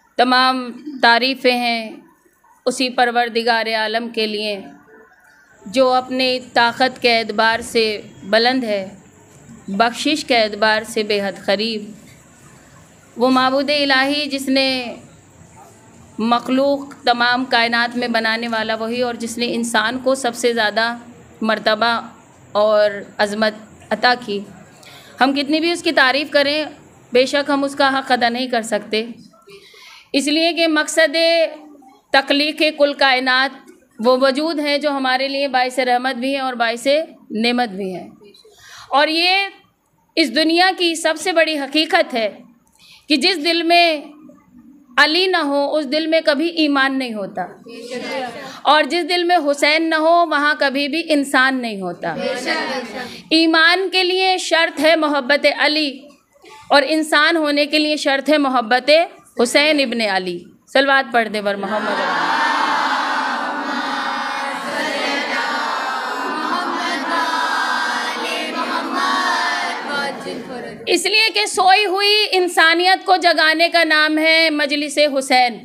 तमाम तारीफ़ें हैं उसी परवरदिगार आलम के लिए जो अपने ताकत के एतबार से बुलंद है, बख्शिश के एतबार से बेहद करीब। वो माबूद इलाही जिसने मखलूक तमाम कायनात में बनाने वाला वही, और जिसने इंसान को सबसे ज़्यादा मर्तबा और अज़मत अता की। हम कितनी भी उसकी तारीफ़ करें, बेशक हम उसका हक़ अदा नहीं कर सकते, इसलिए कि मकसद तख्लीक़ कुल कायनात वो वजूद हैं जो हमारे लिए बाइस रहमत भी हैं और बाइस नेमत भी हैं। और ये इस दुनिया की सबसे बड़ी हकीकत है कि जिस दिल में अली ना हो उस दिल में कभी ईमान नहीं होता, और जिस दिल में हुसैन ना हो वहाँ कभी भी इंसान नहीं होता। ईमान के लिए शर्त है मोहब्बत अली, और इंसान होने के लिए शर्त है मोहब्बत हुसैन इब्ने अली। सलवात पढ़ दे बर मोहम्मद। इसलिए कि सोई हुई इंसानियत को जगाने का नाम है मजलिस हुसैन,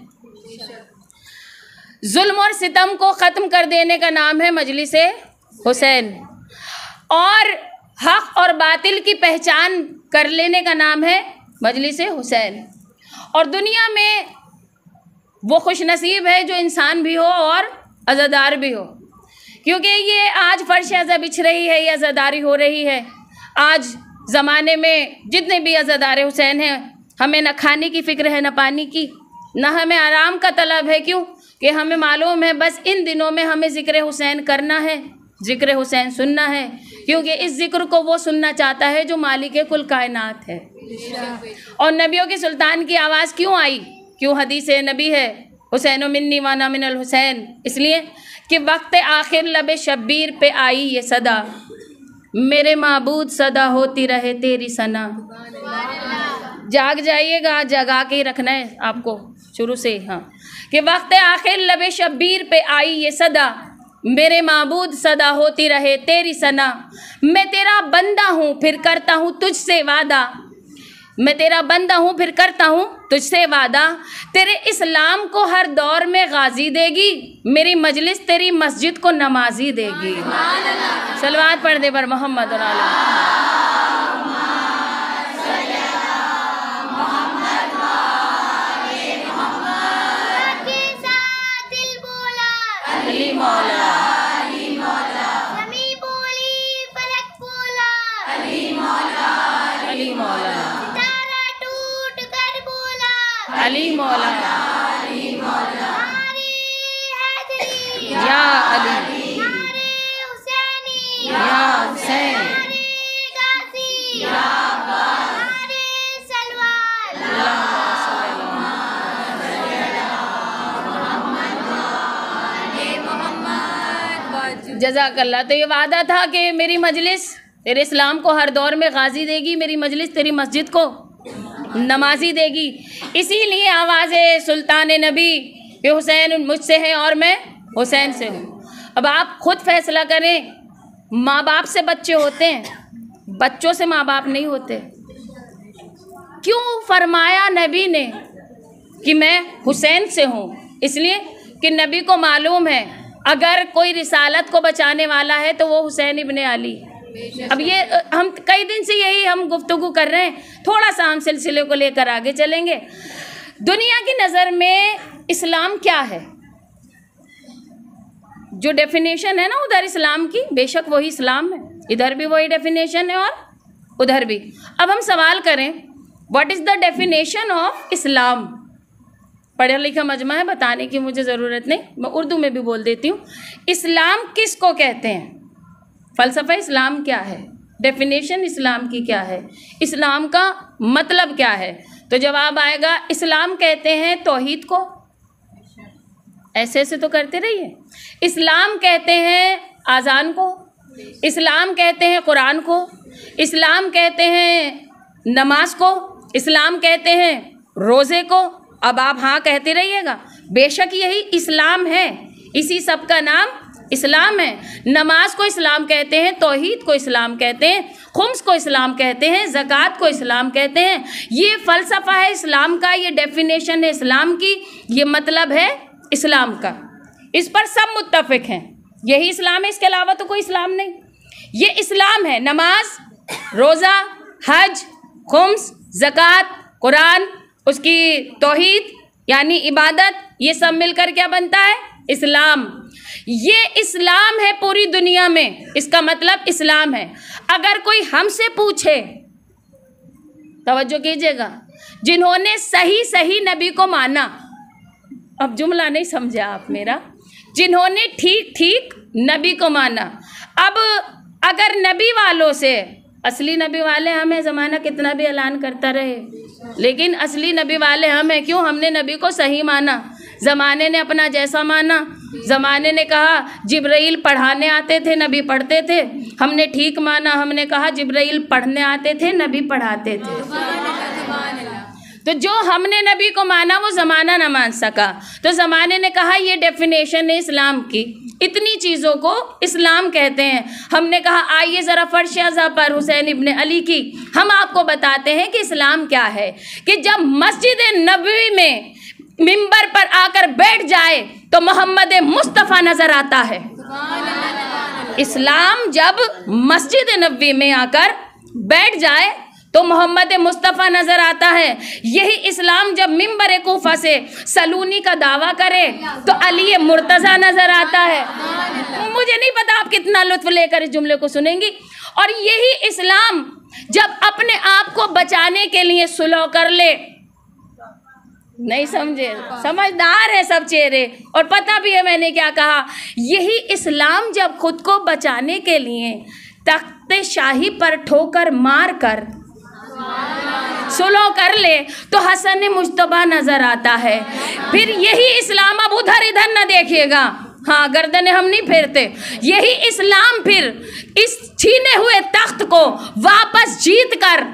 जुल्म और सितम को ख़त्म कर देने का नाम है मजलिस हुसैन, और हक़ और बातिल की पहचान कर लेने का नाम है मजलिस हुसैन। और दुनिया में वो खुशनसीब है जो इंसान भी हो और अज़ादार भी हो, क्योंकि ये आज फर्श अज़ा बिछ रही है, ये अज़ादारी हो रही है। आज ज़माने में जितने भी अज़ादार हुसैन हैं, हमें न खाने की फ़िक्र है, न पानी की, न हमें आराम का तलब है। क्यों कि हमें मालूम है बस इन दिनों में हमें ज़िक्र हुसैन करना है, ज़िक्र हुसैन सुनना है, क्योंकि इस ज़िक्र को वो सुनना चाहता है जो मालिक कुल कायनात है। और नबियों के सुल्तान की आवाज़ क्यों आई, क्यों हदीस नबी है हुसैन मिन्नी वाना मिनल हुसैन, इसलिए कि वक्त आखिर लबे शब्बीर पे आई ये सदा, मेरे माबूद सदा होती रहे तेरी सना। जाग जाइएगा, जगा के ही रखना है आपको शुरू से। हाँ, कि वक्त आखिर लबे शब्बीर पे आई ये सदा, मेरे माबूद सदा होती रहे तेरी सना। मैं तेरा बंदा हूँ फिर करता हूँ तुझसे वादा, मैं तेरा बंदा हूँ फिर करता हूँ तुझसे वादा। तेरे इस्लाम को हर दौर में गाजी देगी, मेरी मजलिस तेरी मस्जिद को नमाजी देगी। सलवात पढ़ दे बर मोहम्मद और अली मौला। अली मौला या अली या हुसैन जज़ाकल्लाह। तो ये वादा था कि मेरी मजलिस तेरे इस्लाम को हर दौर में गाजी देगी, मेरी मजलिस तेरी मस्जिद को नमाजी देगी। इसीलिए आवाज़ सुल्तान नबी कि हुसैन मुझसे है और मैं हुसैन से हूँ। अब आप खुद फैसला करें, माँ बाप से बच्चे होते हैं, बच्चों से माँ बाप नहीं होते। क्यों फरमाया नबी ने कि मैं हुसैन से हूँ? इसलिए कि नबी को मालूम है अगर कोई रिसालत को बचाने वाला है तो वो हुसैन इब्ने अली। अब ये हम कई दिन से यही हम गुफ्तगू कर रहे हैं, थोड़ा सा हम सिलसिले को लेकर आगे चलेंगे। दुनिया की नज़र में इस्लाम क्या है? जो डेफिनेशन है ना उधर इस्लाम की, बेशक वही इस्लाम है, इधर भी वही डेफिनेशन है और उधर भी। अब हम सवाल करें what is the definition of Islam? पढ़ा लिखा मजमा है, बताने की मुझे ज़रूरत नहीं, मैं उर्दू में भी बोल देती हूँ। इस्लाम किसको कहते हैं? फ़लसफ़ा इस्लाम क्या है? डेफिनेशन इस्लाम की क्या है? इस्लाम का मतलब क्या है? तो जवाब आएगा इस्लाम कहते हैं तौहीद को। ऐसे ऐसे तो करते रहिए। इस्लाम कहते हैं आज़ान को, इस्लाम कहते हैं कुरान को, इस्लाम कहते हैं नमाज को, इस्लाम कहते हैं रोज़े को। अब आप हाँ कहते रहिएगा, बेशक यही इस्लाम है, इसी सब का नाम इस्लाम है। नमाज को इस्लाम कहते हैं, तौहीद को इस्लाम कहते हैं, खुम्स को इस्लाम कहते हैं, ज़कात को इस्लाम कहते हैं। ये फ़लसफ़ा है इस्लाम का, ये डेफिनेशन है इस्लाम की, ये मतलब है इस्लाम का। इस पर सब मुत्तफ़िक हैं, यही इस्लाम है, इसके अलावा तो कोई इस्लाम नहीं। ये इस्लाम है, नमाज, रोज़ा, हज, खुम्स, ज़कात, कुरान, उसकी तौहीद यानी इबादत, ये सब मिलकर क्या बनता है? इस्लाम। ये इस्लाम है पूरी दुनिया में, इसका मतलब इस्लाम है। अगर कोई हमसे पूछे, तवज्जो कीजिएगा, जिन्होंने सही सही नबी को माना, अब जुमला नहीं समझे आप मेरा, जिन्होंने ठीक ठीक नबी को माना। अब अगर नबी वालों से, असली नबी वाले हमें, ज़माना कितना भी ऐलान करता रहे, लेकिन असली नबी वाले हमें, क्यों? हमने नबी को सही माना। ज़माने ने अपना जैसा माना, ज़माने ने कहा जिब्राइल पढ़ाने आते थे, नबी पढ़ते थे, हमने ठीक माना, हमने कहा जिब्राइल पढ़ने आते थे, नबी पढ़ाते थे। तो जो हमने नबी को माना वो ज़माना ना मान सका, तो ज़माने ने कहा ये डेफिनेशन है इस्लाम की, इतनी चीज़ों को इस्लाम कहते हैं। हमने कहा आइए ज़रा फर्श अज़ा पर हुसैन इब्ने अली की हम आपको बताते हैं कि इस्लाम क्या है। कि जब मस्जिद नबवी में मिंबर पर आकर बैठ जाए तो मोहम्मद मुस्तफ़ा नज़र आता है। इस्लाम जब मस्जिद नबवी में आकर बैठ जाए तो मोहम्मद मुस्तफ़ा नज़र आता है। यही इस्लाम जब मिंबर कूफा से सलूनी का दावा करे तो अली मुर्तज़ा नज़र आता है। मुझे नहीं पता आप कितना लुत्फ़ लेकर इस जुमले को सुनेंगी। और यही इस्लाम जब अपने आप को बचाने के लिए सुलह कर ले, नहीं समझे, समझदार है सब चेहरे और पता भी है मैंने क्या कहा। यही इस्लाम जब खुद को बचाने के लिए तख्ते शाही पर ठोकर मार कर सुलह कर ले तो हसन मुज्तबा नजर आता है। फिर यही इस्लाम, अब उधर इधर न देखिएगा, हाँ गर्दनें हम नहीं फेरते, यही इस्लाम फिर इस छीने हुए तख्त को वापस जीत कर,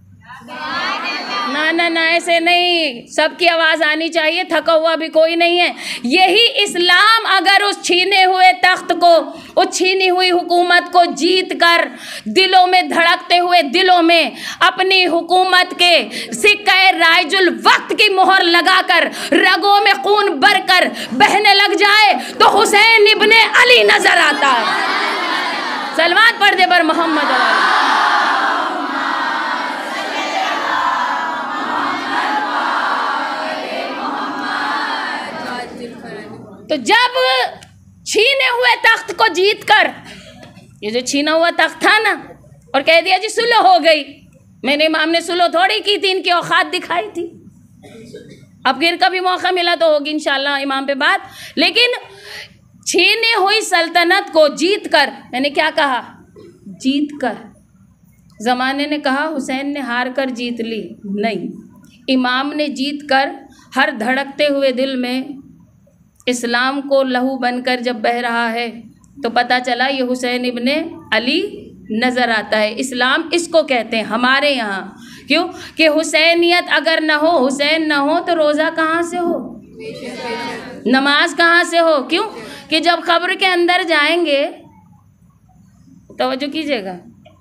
ना ना ना ऐसे नहीं, सबकी आवाज़ आनी चाहिए, थका हुआ भी कोई नहीं है। यही इस्लाम अगर उस छीने हुए तख्त को, उस छीनी हुई हुकूमत को जीत कर दिलों में, धड़कते हुए दिलों में अपनी हुकूमत के सिक्के राइजुल वक्त की मोहर लगाकर रगों में खून भरकर बहने लग जाए तो हुसैन इब्ने अली नजर आता है। सलवात पढ़ दे पर मोहम्मद। तो जब छीने हुए तख्त को जीत कर, ये जो छीना हुआ तख्त था ना, और कह दिया जी सुलह हो गई, मैंने इमाम ने सुलह थोड़ी की थी, इनकी औकात दिखाई थी। अब फिर कभी मौका मिला तो होगी इंशाल्लाह इमाम पे बात। लेकिन छीनी हुई सल्तनत को जीत कर, मैंने क्या कहा, जीत कर। ज़माने ने कहा हुसैन ने हार कर जीत ली, नहीं, इमाम ने जीत कर हर धड़कते हुए दिल में इस्लाम को लहू बनकर जब बह रहा है तो पता चला ये हुसैन इब्ने अली नज़र आता है। इस्लाम इसको कहते हैं हमारे यहाँ। क्यों? कि हुसैनियत अगर न हो, हुसैन न हो तो रोज़ा कहाँ से हो, नमाज कहाँ से हो? क्यों? कि जब कब्र के अंदर जाएंगे, तवज्जो कीजिएगा,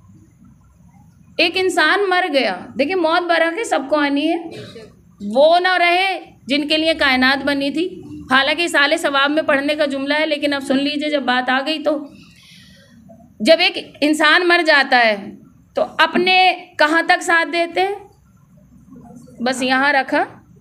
एक इंसान मर गया, देखिए मौत बरके सबको आनी है, वो ना रहे जिनके लिए कायनात बनी थी। हालांकि साले सवाब में पढ़ने का जुमला है, लेकिन अब सुन लीजिए जब बात आ गई तो। जब एक इंसान मर जाता है तो अपने कहाँ तक साथ देते हैं, बस यहाँ रखा,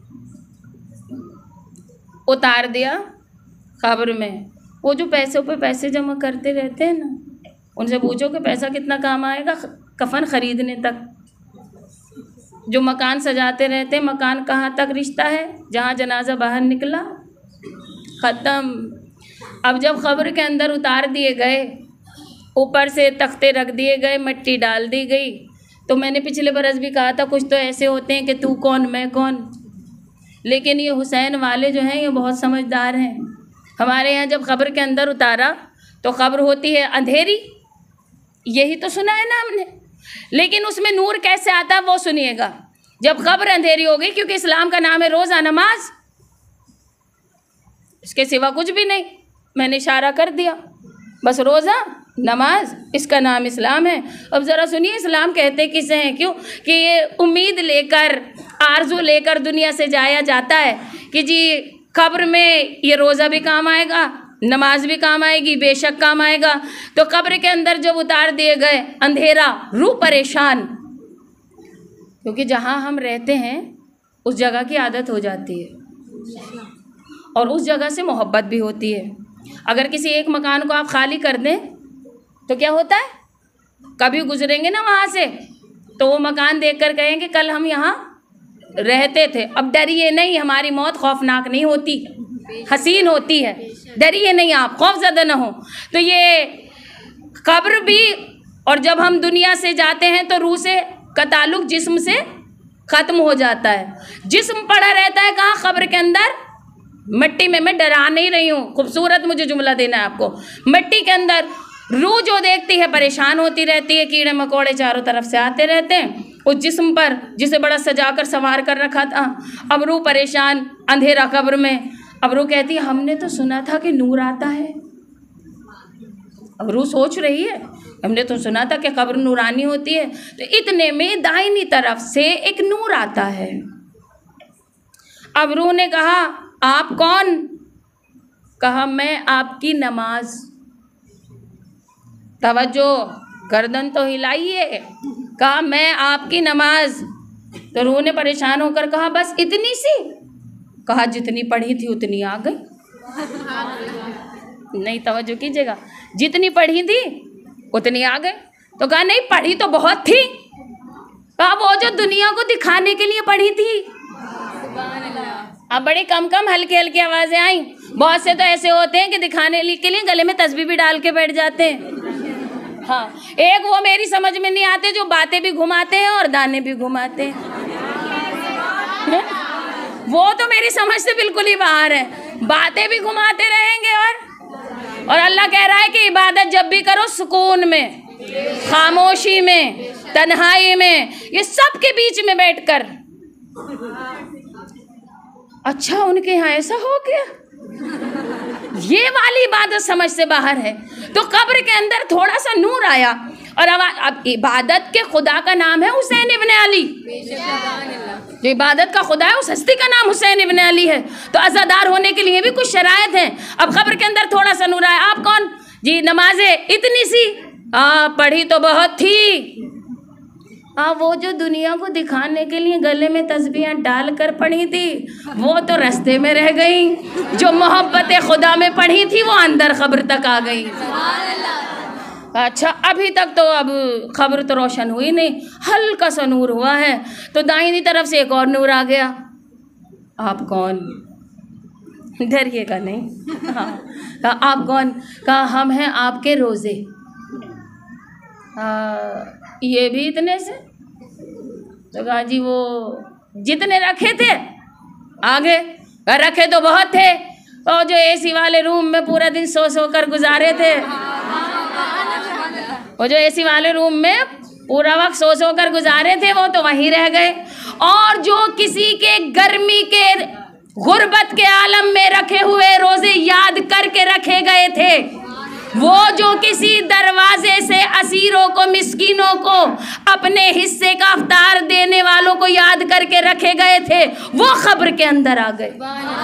उतार दिया कब्र में। वो जो पैसों पे पैसे जमा करते रहते हैं ना, उनसे पूछो कि पैसा कितना काम आएगा कफन ख़रीदने तक। जो मकान सजाते रहते हैं, मकान कहाँ तक रिश्ता है, जहाँ जनाजा बाहर निकला ख़त्म। अब जब कब्र के अंदर उतार दिए गए, ऊपर से तख्ते रख दिए गए, मिट्टी डाल दी गई, तो मैंने पिछले बरस भी कहा था कुछ तो ऐसे होते हैं कि तू कौन मैं कौन। लेकिन ये हुसैन वाले जो हैं ये बहुत समझदार हैं। हमारे यहाँ जब कब्र के अंदर उतारा तो कब्र होती है अंधेरी, यही तो सुना है ना हमने, लेकिन उसमें नूर कैसे आता है वो सुनिएगा। जब कब्र अंधेरी हो गई, क्योंकि इस्लाम का नाम है रोज़ा नमाज, इसके सिवा कुछ भी नहीं, मैंने इशारा कर दिया। बस रोज़ा नमाज, इसका नाम इस्लाम है। अब ज़रा सुनिए इस्लाम कहते किसे हैं, क्यों कि ये उम्मीद लेकर, आरजू लेकर दुनिया से जाया जाता है कि जी कब्र में ये रोज़ा भी काम आएगा, नमाज भी काम आएगी, बेशक काम आएगा। तो कब्र के अंदर जब उतार दिए गए, अंधेरा, रूह परेशान, क्योंकि जहाँ हम रहते हैं उस जगह की आदत हो जाती है और उस जगह से मोहब्बत भी होती है। अगर किसी एक मकान को आप खाली कर दें तो क्या होता है, कभी गुजरेंगे ना वहाँ से तो वो मकान देखकर कहेंगे कल हम यहाँ रहते थे। अब डरिए नहीं, हमारी मौत खौफनाक नहीं होती, हसीन होती है। डरिए नहीं आप, खौफज़दा न हो। तो ये कब्र भी, और जब हम दुनिया से जाते हैं तो रूह से का ताल्लुक जिस्म से ख़त्म हो जाता है। जिस्म पड़ा रहता है कहाँ, कब्र के अंदर, मिट्टी में। मैं डरा नहीं रही हूँ, खूबसूरत मुझे जुमला देना है आपको। मिट्टी के अंदर रूह जो देखती है परेशान होती रहती है, कीड़े मकोड़े चारों तरफ से आते रहते हैं उस जिस्म पर जिसे बड़ा सजा कर संवार कर रखा था। अब रूह परेशान, अंधेरा कब्र में। अब रूह कहती है हमने तो सुना था कि नूर आता है। अब रूह सोच रही है हमने तो सुना था कि कब्र नूरानी होती है। तो इतने में दाहिनी तरफ से एक नूर आता है। अब रूह ने कहा आप कौन? कहा मैं आपकी नमाज। तवज्जो, गर्दन तो हिलाइए। कहा मैं आपकी नमाज। तो रूह ने परेशान होकर कहा बस इतनी सी? कहा जितनी पढ़ी थी उतनी आ गई। नहीं, तवज्जो कीजिएगा, जितनी पढ़ी थी उतनी आ गई। तो कहा नहीं, पढ़ी तो बहुत थी। कहा वो जो दुनिया को दिखाने के लिए पढ़ी थी। अब बड़ी कम कम हल्की हल्की आवाज़ें आई। बहुत से तो ऐसे होते हैं कि दिखाने के लिए गले में तस्बीह भी डाल के बैठ जाते हैं। हाँ, एक वो मेरी समझ में नहीं आते जो बातें भी घुमाते हैं और दाने भी घुमाते हैं। वो तो मेरी समझ से बिल्कुल ही बाहर है। बातें भी घुमाते रहेंगे और अल्लाह कह रहा है कि इबादत जब भी करो सुकून में, खामोशी में, तन्हाई में, ये सब के बीच में बैठकर। अच्छा, उनके यहाँ ऐसा हो गया, ये वाली इबादत समझ से बाहर है। तो कब्र के अंदर थोड़ा सा नूर आया और अब इबादत के खुदा का नाम है हुसैन इब्न अली। जो इबादत का खुदा है उस हस्ती का नाम हुसैन इब्न अली है। तो अज़ादार होने के लिए भी कुछ शरायत हैं। अब कब्र के अंदर थोड़ा सा नूर आया। आप कौन? जी नमाजें इतनी सी? पढ़ी तो बहुत थी। वो जो दुनिया को दिखाने के लिए गले में तस्बीहें डाल कर पढ़ी थी वो तो रास्ते में रह गई। जो मोहब्बत खुदा में पढ़ी थी वो अंदर खबर तक आ गई। अच्छा, अभी तक तो अब खबर तो रोशन हुई नहीं, हल्का सा नूर हुआ है। तो दाहिनी तरफ से एक और नूर आ गया। आप कौन? डरिएगा नहीं। हाँ, आप कौन? कहा हम हैं आपके रोज़े। ये भी इतने से? तो कहा जी वो जितने रखे थे आगे रखे तो बहुत थे, और जो एसी वाले रूम में पूरा दिन सो सो कर गुजारे थे, वो जो एसी वाले रूम में पूरा वक्त सो सो कर गुजारे थे वो तो वहीं रह गए। और जो किसी के गर्मी के गुर्बत के आलम में रखे हुए रोजे याद करके रखे गए थे, वो जो किसी दरवाजे से असीरों को, मिस्कीनों को, अपने हिस्से का अफ्तार देने वालों को याद करके रखे गए थे, वो खब्र के अंदर आ गए।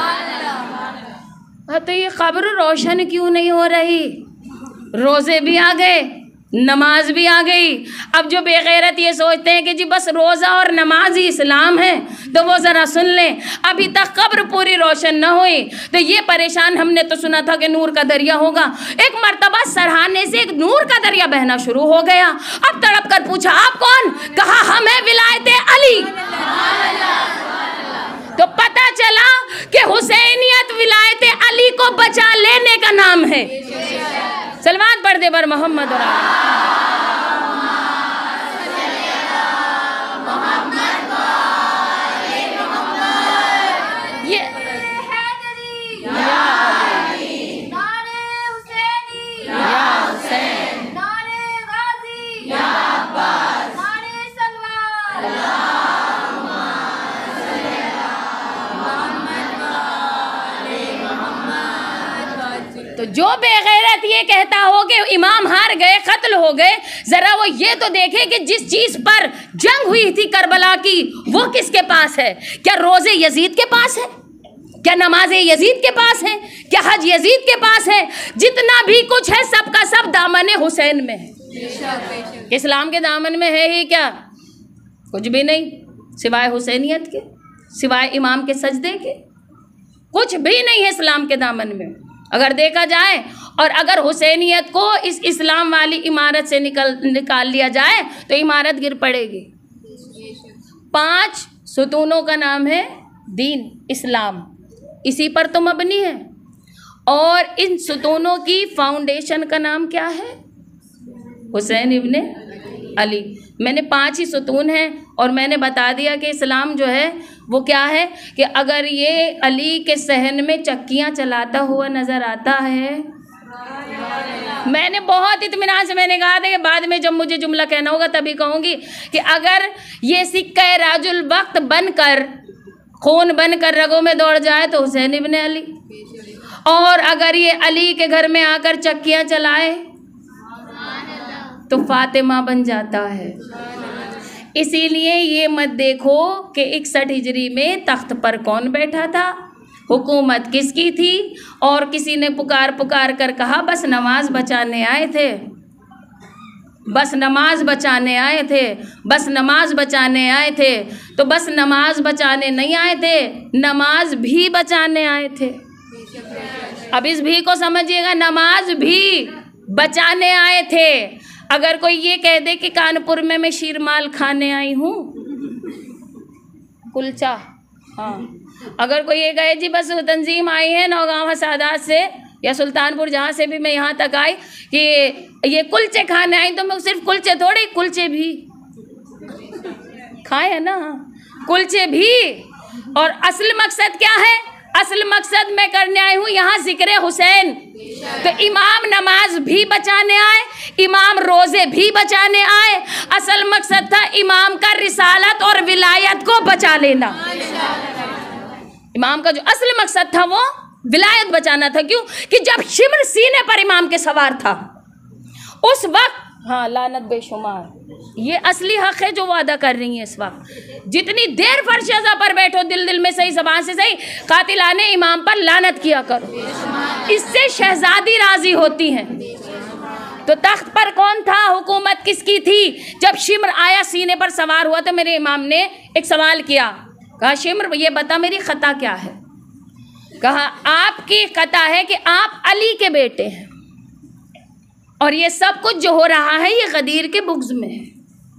तो ये खब्र रोशन क्यों नहीं हो रही? रोजे भी आ गए, नमाज भी आ गई। अब जो बेगैरत ये सोचते हैं कि जी बस रोज़ा और नमाज ही इस्लाम है, तो वो ज़रा सुन लें, अभी तक कब्र पूरी रोशन न हुई तो ये परेशान। हमने तो सुना था कि नूर का दरिया होगा। एक मर्तबा सरहाने से एक नूर का दरिया बहना शुरू हो गया। अब तड़प कर पूछा आप कौन? कहा हम हैं विलायत अली। तो पता चला कि हुसैनियत विलायत अली को बचा लेने का नाम है। सलवात पढ़ दे बर मोहम्मद। ये तो जो बेगैरत ये कहता हो कि इमाम हार गए, कत्ल हो गए, जरा वो ये तो देखे कि जिस चीज पर जंग हुई थी करबला की, वो किसके पास है? क्या रोजे यजीद के पास है? क्या नमाज यजीद के पास है? क्या हज यजीद के पास है? जितना भी कुछ है सबका सब दामन हुसैन में है। इस्लाम के दामन में है ही क्या? कुछ भी नहीं, सिवाय हुसैनियत के, सिवाय इमाम के सजदे के, कुछ भी नहीं है इस्लाम के दामन में अगर देखा जाए। और अगर हुसैनियत को इस इस्लाम वाली इमारत से निकाल लिया जाए तो इमारत गिर पड़ेगी। 5 सुतूनों का नाम है दीन इस्लाम, इसी पर तो मबनी है। और इन सुतूनों की फाउंडेशन का नाम क्या है? हुसैन इब्ने अली। मैंने 5 ही सुतून हैं और मैंने बता दिया कि इस्लाम जो है वो क्या है कि अगर ये अली के सहन में चक्कियाँ चलाता हुआ नज़र आता है, मैंने बहुत इत्मीनान से मैंने कहा था कि बाद में जब मुझे जुमला कहना होगा तभी कहूँगी कि अगर ये सिक्का राजुल वक्त बनकर खून बनकर रगों में दौड़ जाए तो हुसैन इब्ने अली, और अगर ये अली के घर में आकर चक्कियाँ चलाए तो फातिमा बन जाता है। इसीलिए ये मत देखो कि 61 हिजरी में तख्त पर कौन बैठा था, हुकूमत किसकी थी, और किसी ने पुकार पुकार कर कहा बस नमाज बचाने आए थे, बस नमाज बचाने आए थे, बस नमाज बचाने आए थे। तो बस नमाज बचाने नहीं आए थे, नमाज भी बचाने आए थे। अब इस भी को समझिएगा, नमाज भी बचाने आए थे। अगर कोई ये कह दे कि कानपुर में मैं शीरमाल खाने आई हूँ, कुलचा, हाँ, अगर कोई ये कहे जी बस तंजीम आई है नौगांव सादात से या सुल्तानपुर जहाँ से भी मैं यहाँ तक आई कि ये कुलचे खाने आई, तो मैं सिर्फ कुलचे थोड़े, कुलचे भी खाए है ना, कुलचे भी। और असल मकसद क्या है? असल मकसद मैं करने आई हूँ यहाँ जिक्र हुसैन। तो इमाम नमाज भी बचाने आए, इमाम रोजे भी बचाने आए। असल मकसद था इमाम का रिसालत और विलायत को बचा लेना। इमाम का जो असल मकसद था वो विलायत बचाना था। क्यों? कि जब शिमर सीने पर इमाम के सवार था उस वक्त, हाँ, लानत बेशुमार, ये असली हक है जो वो अदा कर रही है इस वक्त। जितनी देर फर्श अज़ा पर बैठो दिल दिल में सही, ज़बान से सही, कातिलाने इमाम पर लानत किया करो, इससे शहजादी राजी होती हैं। तो तख्त पर कौन था, हुकूमत किसकी थी? जब शिमर आया सीने पर सवार हुआ तो मेरे इमाम ने एक सवाल किया, कहा शिमर ये बता मेरी खता क्या है? कहा आपकी खता है कि आप अली के बेटे हैं और ये सब कुछ जो हो रहा है ये गदीर के बुग़्ज़ में है।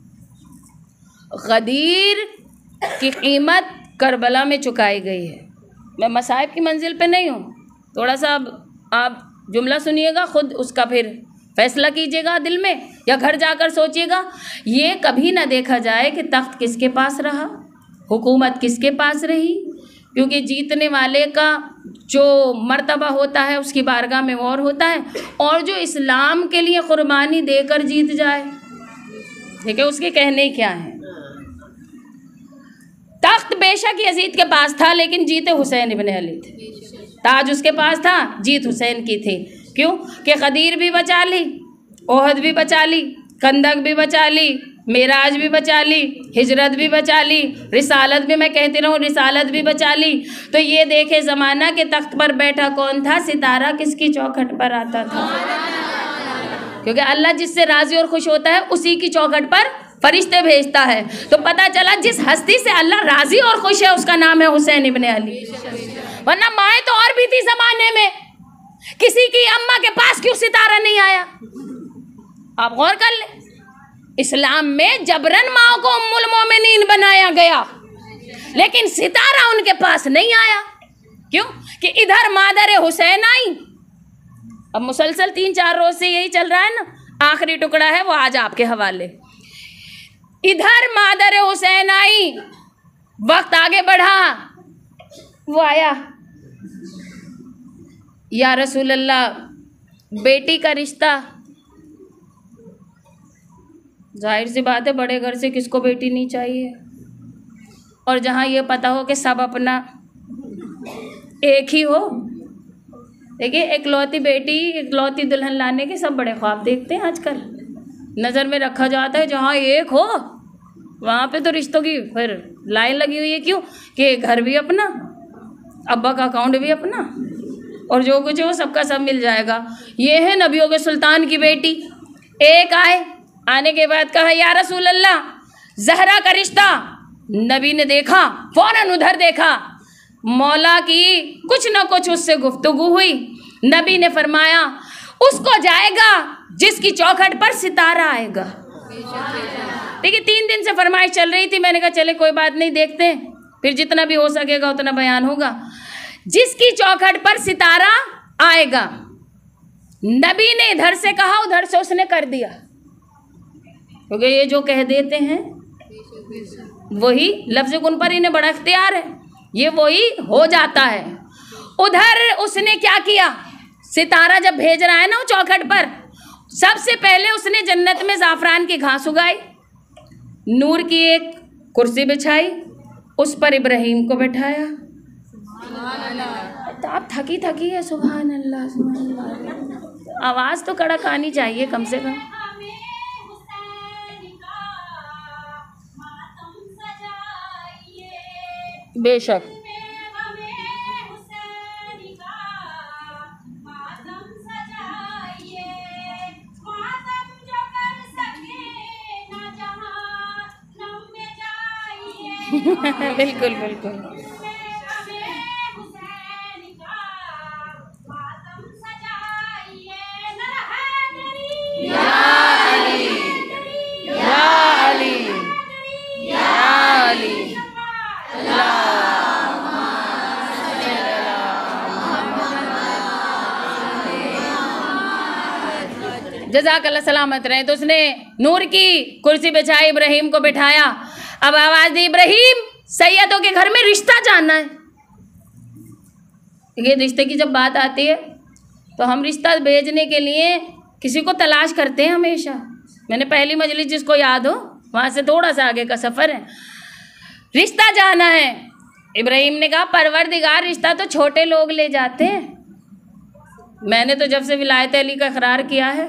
गदीर की कीमत करबला में चुकाई गई है। मैं मसाइब की मंजिल पे नहीं हूँ, थोड़ा सा अब आप जुमला सुनिएगा, खुद उसका फिर फैसला कीजिएगा दिल में या घर जाकर सोचिएगा। ये कभी ना देखा जाए कि तख्त किसके पास रहा, हुकूमत किसके पास रही, क्योंकि जीतने वाले का जो मर्तबा होता है उसकी बारगाह में और होता है, और जो इस्लाम के लिए कुर्बानी देकर जीत जाए, ठीक है, उसके कहने क्या है। तख्त बेशक यजीद के पास था लेकिन जीते हुसैन इब्ने अली थे। ताज उसके पास था, जीत हुसैन की थी। क्यों? कि गदीर भी बचा ली, ओहद भी बचा ली, कंदक भी बचा ली, मेराज भी बचा ली, हिजरत भी बचा ली, रिसालत भी, मैं कहती रहूँ, रिसालत भी बचा ली। तो ये देखे ज़माना के तख्त पर बैठा कौन था, सितारा किसकी चौखट पर आता था? क्योंकि अल्लाह जिससे राज़ी और खुश होता है उसी की चौखट पर फरिश्ते भेजता है। तो पता चला जिस हस्ती से अल्लाह राज़ी और खुश है उसका नाम है हुसैन इब्ने अली। वरना माए तो और भी थी ज़माने में, किसी की अम्मा के पास क्यों सितारा नहीं आया? आप गौर कर ले, इस्लाम में जबरन माँ को उम्मुल मोमिनीन बनाया गया लेकिन सितारा उनके पास नहीं आया। क्यों? कि इधर मादर हुसैन आई। अब मुसलसल 3-4 रोज से यही चल रहा है ना, आखिरी टुकड़ा है वो आज आपके हवाले। इधर मादर हुसैन आई, वक्त आगे बढ़ा, वो आया, या रसूल अल्लाह बेटी का रिश्ता, जाहिर सी बात है बड़े घर से किसको बेटी नहीं चाहिए। और जहाँ ये पता हो कि सब अपना एक ही हो, देखिए, इकलौती बेटी, इकलौती दुल्हन लाने के सब बड़े ख्वाब देखते हैं आजकल। नज़र में रखा जाता है जहाँ एक हो वहाँ पे तो रिश्तों की फिर लाइन लगी हुई है। क्यों? कि घर भी अपना, अब्बा का अकाउंट भी अपना, और जो कुछ है वो सबका सब मिल जाएगा। ये है नबियों के सुल्तान की बेटी। एक आने के बाद कहा, या रसूल अल्लाह, जहरा का रिश्ता। नबी ने देखा, फौरन उधर देखा, मौला की कुछ न कुछ उससे गुफ्तगू हुई। नबी ने फरमाया, उसको जाएगा जिसकी चौखट पर सितारा आएगा। देखिए, 3 दिन से फरमाइश चल रही थी। मैंने कहा चले कोई बात नहीं, देखते हैं, फिर जितना भी हो सकेगा उतना बयान होगा। जिसकी चौखट पर सितारा आएगा, नबी ने इधर से कहा, उधर से उसने कर दिया। क्योंकि ये जो कह देते हैं वही लफ्ज़ कुन पर इन्हें बड़ा इख्तियार है, ये वही हो जाता है। उधर उसने क्या किया, सितारा जब भेज रहा है ना वो चौखट पर, सबसे पहले उसने जन्नत में ज़ाफ़रान की घास उगाई, नूर की एक कुर्सी बिछाई, उस पर इब्राहीम को बैठाया। तो आप थकी थकी है, सुभान अल्लाह सुभान अल्लाह। आवाज़ तो कड़क आनी चाहिए कम से कम। बेशक बिल्कुल बिल्कुल। जज़ाकल्लाह सलामत रहे। तो उसने नूर की कुर्सी बिछाई, इब्राहीम को बिठाया। अब आवाज़ दी, इब्राहीम, सैयदों के घर में रिश्ता जानना है। ये रिश्ते की जब बात आती है तो हम रिश्ता भेजने के लिए किसी को तलाश करते हैं हमेशा। मैंने पहली मजलिस जिसको याद हो वहाँ से थोड़ा सा आगे का सफ़र है, रिश्ता जाना है। इब्राहीम ने कहा, परवरदिगार, रिश्ता तो छोटे लोग ले जाते हैं। मैंने तो जब से विलायत अली का इकरार किया है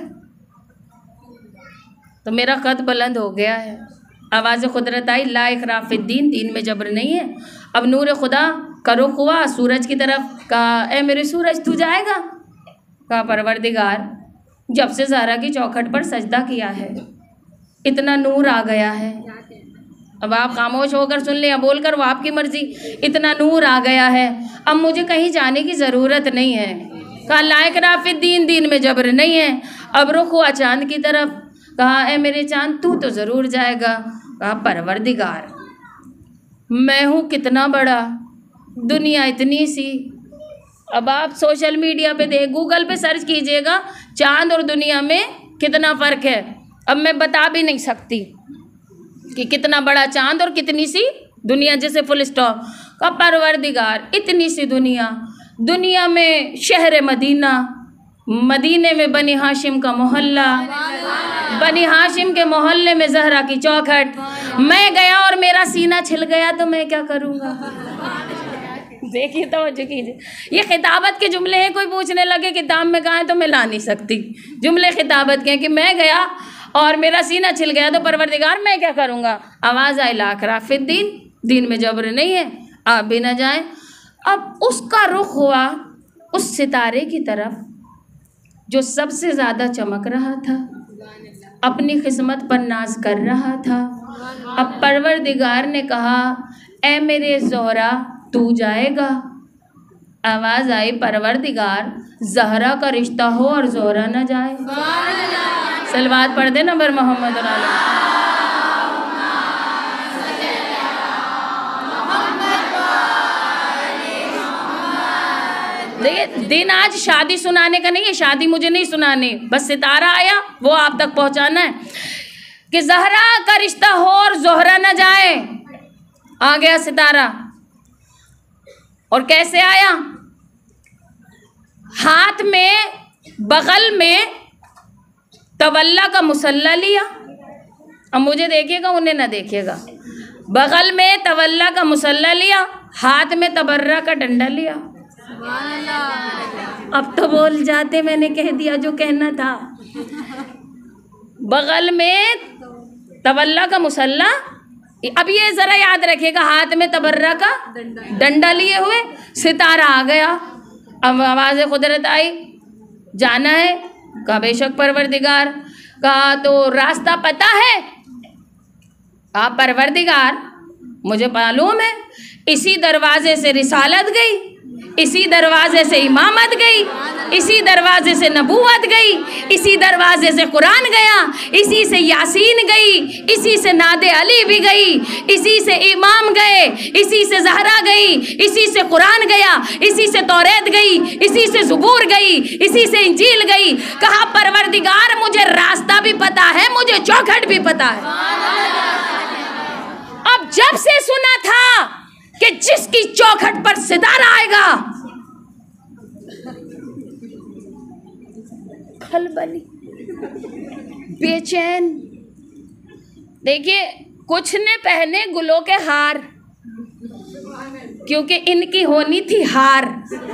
तो मेरा कद बुलंद हो गया है। आवाज़ खुदरत आई, ला इकराह फिद्दीन, दीन में जबर नहीं है। अब नूर खुदा का रुख हुआ सूरज की तरफ। कहा, ए मेरे सूरज तू जाएगा? कहा, परवरदिगार, जब से ज़हरा की चौखट पर सजदा किया है इतना नूर आ गया है। अब आप खामोश होकर सुन लें, बोलकर वो आपकी मर्जी। इतना नूर आ गया है, अब मुझे कहीं जाने की ज़रूरत नहीं है। कहा, ला इकराह फिद्दीन, दीन में जबर नहीं है। अब रुख हुआ चाँद की तरफ। कहा, ए मेरे चाँद, तू तो ज़रूर जाएगा। कहा, परवरदिगार, मैं हूँ कितना बड़ा, दुनिया इतनी सी। अब आप सोशल मीडिया पे गूगल पे सर्च कीजिएगा, चाँद और दुनिया में कितना फ़र्क है। अब मैं बता भी नहीं सकती कि कितना बड़ा चाँद और कितनी सी दुनिया, जैसे फुल स्टॉप। का परवरदिगार, इतनी सी दुनिया, दुनिया में शहर मदीना, मदीने में बनी हाशिम का मोहल्ला, बनी हाशिम के मोहल्ले में ज़हरा की चौखट। मैं गया और मेरा सीना छिल गया तो मैं क्या करूँगा? देखिए, तवज्जो कीजिए, ये खिताबत के जुमले हैं। कोई पूछने लगे किताब में कहाँ है तो मैं ला नहीं सकती। जुमले खिताबत के हैं कि मैं गया और मेरा सीना छिल गया तो परवरदिगार मैं क्या करूँगा। आवाज़ आई, ला इकराह फिद्दीन, दीन में जबर नहीं है, आप भी ना जाएं। अब उसका रुख हुआ उस सितारे की तरफ जो सबसे ज़्यादा चमक रहा था, अपनी किस्मत पर नाज कर रहा था। अब परवरदिगार ने कहा, ए मेरे ज़ोहरा, तू जाएगा? आवाज़ आई, परवरदिगार, ज़हरा का रिश्ता हो और ज़ोहरा न जाए। सलवात पढ़ दे नंबर मोहम्मद। देखिए, दिन आज शादी सुनाने का नहीं है, शादी मुझे नहीं सुनानी, बस सितारा आया वो आप तक पहुंचाना है कि ज़हरा का रिश्ता हो और ज़ोहरा न जाए। आ गया सितारा, और कैसे आया? हाथ में बगल में तवल्ला का मुसल्ला लिया। अब मुझे देखिएगा, उन्हें ना देखिएगा। बगल में तवल्ला का मुसल्ला लिया, हाथ में तबर्रा का डंडा लिया। अब तो बोल जाते, मैंने कह दिया जो कहना था। बगल में तबल्ला का मुसल्ला, अब ये जरा याद रखिएगा, हाथ में तबर्रा का डंडा लिए हुए, सितारा आ गया। अब आवाज़ कुदरत आई, जाना है? कहा बेशक परवरदिगार। कहा तो रास्ता पता है? कहा परवरदिगार मुझे मालूम है, इसी दरवाजे से रिसालत गई, इसी दरवाजे से इमामत गई, इसी दरवाजे से नबूवत गई, इसी दरवाजे से कुरान गया, इसी से यासीन गई, इसी से नादे अली भी गई, इसी से इमाम गए, इसी से जहरा गई, इसी से कुरान गया, इसी से तौरेत गई, इसी से ज़बूर गई, इसी से इंजील गई। कहा परवरदिगार मुझे रास्ता भी पता है, मुझे चौखट भी पता है। अब जब से सुना था कि जिसकी चौखट पर सितारा आएगा, खलबली, बेचैन। देखिए, कुछ ने पहने गुलों के हार, क्योंकि इनकी होनी थी हार।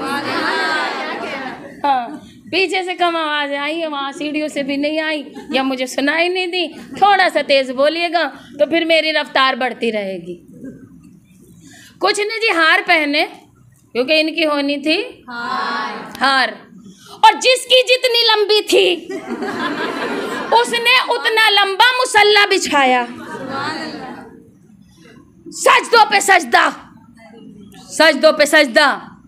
हाँ, पीछे से कम आवाज आई है, वहाँ सीढ़ियों से भी नहीं आई, या मुझे सुनाई नहीं दी। थोड़ा सा तेज बोलिएगा तो फिर मेरी रफ्तार बढ़ती रहेगी। कुछ ने जी हार पहने, क्योंकि इनकी होनी थी हार। और जिसकी जितनी लंबी थी उसने उतना लंबा मुसल्ला बिछाया। सजदों पे सजदा, सजदों पे सजदा।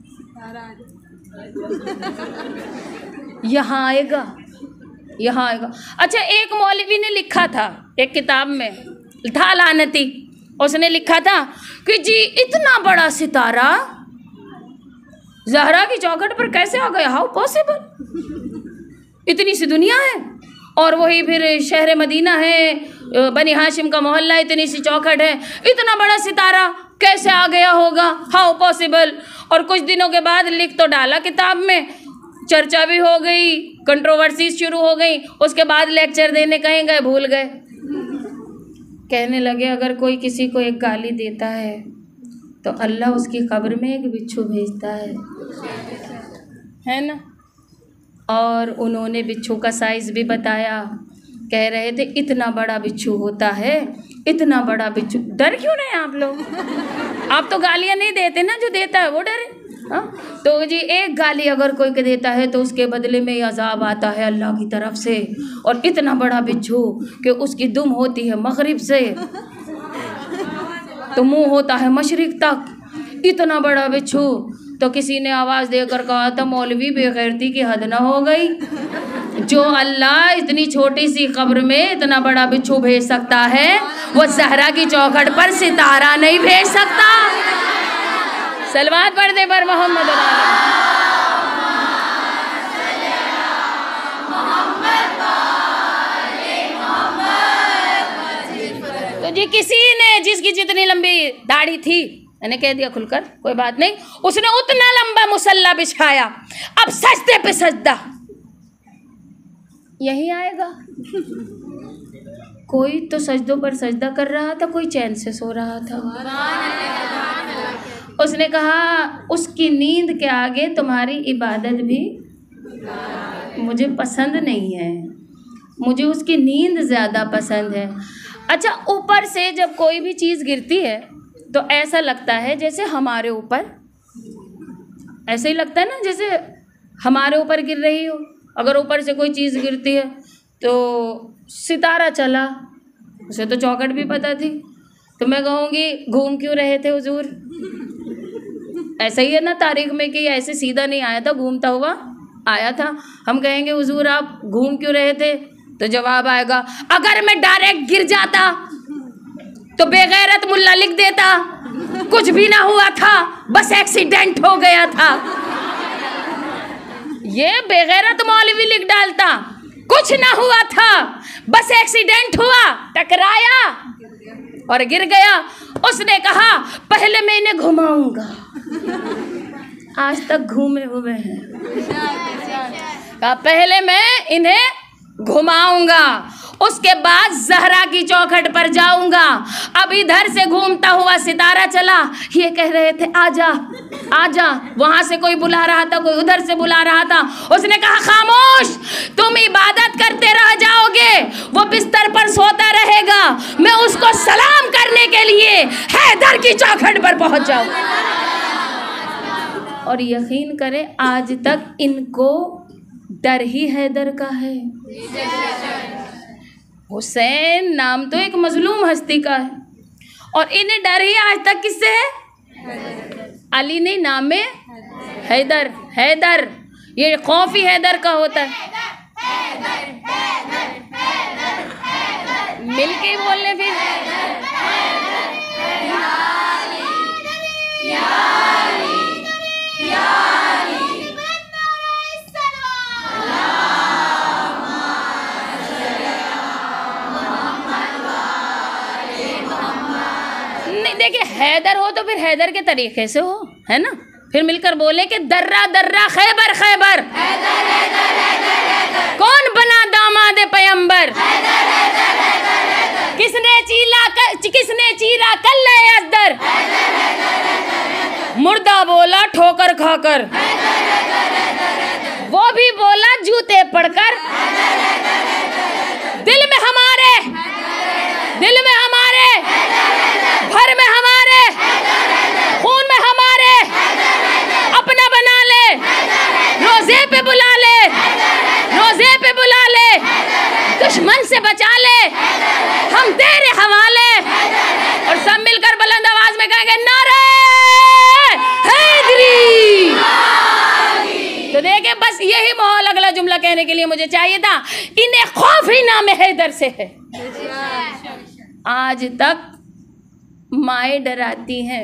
यहाँ आएगा, यहाँ आएगा। अच्छा, एक मौलवी ने लिखा था एक किताब में, था लानती, उसने लिखा था कि जी इतना बड़ा सितारा ज़हरा की चौखट पर कैसे आ गया, हाउ पॉसिबल, इतनी सी दुनिया है, और वही फिर शहर मदीना है, बनी हाशिम का मोहल्ला, इतनी सी चौखट है, इतना बड़ा सितारा कैसे आ गया होगा, हाउ पॉसिबल। और कुछ दिनों के बाद लिख तो डाला किताब में, चर्चा भी हो गई, कंट्रोवर्सीज शुरू हो गई। उसके बाद लेक्चर देने कहीं गए, भूल गए। कहने लगे अगर कोई किसी को एक गाली देता है तो अल्लाह उसकी कब्र में एक बिच्छू भेजता है ना। और उन्होंने बिच्छू का साइज़ भी बताया, कह रहे थे इतना बड़ा बिच्छू होता है, इतना बड़ा बिच्छू। डर क्यों रहे आप लोग? आप तो गालियाँ नहीं देते ना, जो देता है वो डरे। हाँ, तो जी एक गाली अगर कोई के देता है तो उसके बदले में अजाब आता है अल्लाह की तरफ से। और इतना बड़ा बिच्छू कि उसकी दुम होती है मगरिब से तो मुंह होता है मशरिक तक, इतना बड़ा बिच्छू। तो किसी ने आवाज़ देकर कहा था मौलवी बेगैरती की हद ना हो गई, जो अल्लाह इतनी छोटी सी कब्र में इतना बड़ा बिच्छू भेज सकता है, वो ज़हरा की चौखट पर सितारा नहीं भेज सकता। सलवात पढ़ दे पर मोहम्मद। तो जी किसी ने, जिसकी जितनी लंबी दाढ़ी थी, मैंने कह दिया खुलकर, कोई बात नहीं, उसने उतना लंबा मुसल्ला बिछाया। अब सजदे पे सजदा, यही आएगा। कोई तो सजदों पर सजदा कर रहा था, कोई चैन से सो रहा था। उसने कहा उसकी नींद के आगे तुम्हारी इबादत भी मुझे पसंद नहीं है, मुझे उसकी नींद ज़्यादा पसंद है। अच्छा, ऊपर से जब कोई भी चीज़ गिरती है तो ऐसा लगता है जैसे हमारे ऊपर, ऐसे ही लगता है ना जैसे हमारे ऊपर गिर रही हो। अगर ऊपर से कोई चीज़ गिरती है तो सितारा चला, उसे तो चौखट भी पता थी, तो मैं कहूँगी घूम क्यों रहे थे हुजूर? ऐसा ही है ना तारीख में कि ऐसे सीधा नहीं आया था, घूमता हुआ आया था। हम कहेंगे हुजूर आप घूम क्यों रहे थे, तो जवाब आएगा अगर मैं डायरेक्ट गिर जाता तो बेगैरत मुल्ला लिख देता कुछ भी ना हुआ था, बस एक्सीडेंट हो गया था। ये बेगैरत मौलवी लिख डालता कुछ ना हुआ था, बस एक्सीडेंट हुआ, टकराया और गिर गया। उसने कहा पहले मैं इन्हें घुमाऊंगा, आज तक घूमे हुए हैं। कहा पहले मैं इन्हें घुमाऊंगा, उसके बाद ज़हरा की चौखट पर जाऊंगा। अब इधर से घूमता हुआ सितारा चला, ये कह रहे थे आजा आजा, वहां से कोई बुला रहा था, कोई उधर से बुला रहा था। उसने कहा खामोश, तुम इबादत करते रह जाओगे, वो बिस्तर पर सोता रहेगा, मैं उसको सलाम करने के लिए हैदर की चौखट पर पहुंच जाऊंगा। और यकीन करें आज तक इनको डर ही हैदर का है। हुसैन नाम तो एक मजलूम हस्ती का है और इन्हें डर ही आज तक किससे है? अली नहीं, नाम में हैदर। हैदर ये खौफ ही हैदर का होता है। मिलके बोलने फिर नहीं, देखिए हैदर हो तो फिर हैदर के तरीके से हो, है ना। फिर मिलकर बोले कि दर्रा दर्रा खैबर खैबर, कौन बना दामाद पैगंबर, किसने चीरा कल्ले अजदर, मुर्दा बोला ठोकर खाकर, वो भी बोला जूते पड़कर, दिल में हमारे भर में हमारे, खून में हमारे, अपना बना ले, रोजे पे बुला ले, रोजे पे बुला ले, दुश्मन से बचा ले, हम तेरे हवाले। और सब मिलकर बुलंद आवाज में कहेंगे नारे हैदरी। तो देखे बस यही माहौल अगला जुमला कहने के लिए मुझे चाहिए था। इन्हें खौफ ही नाम हैदर से है। आज तक माए डराती हैं।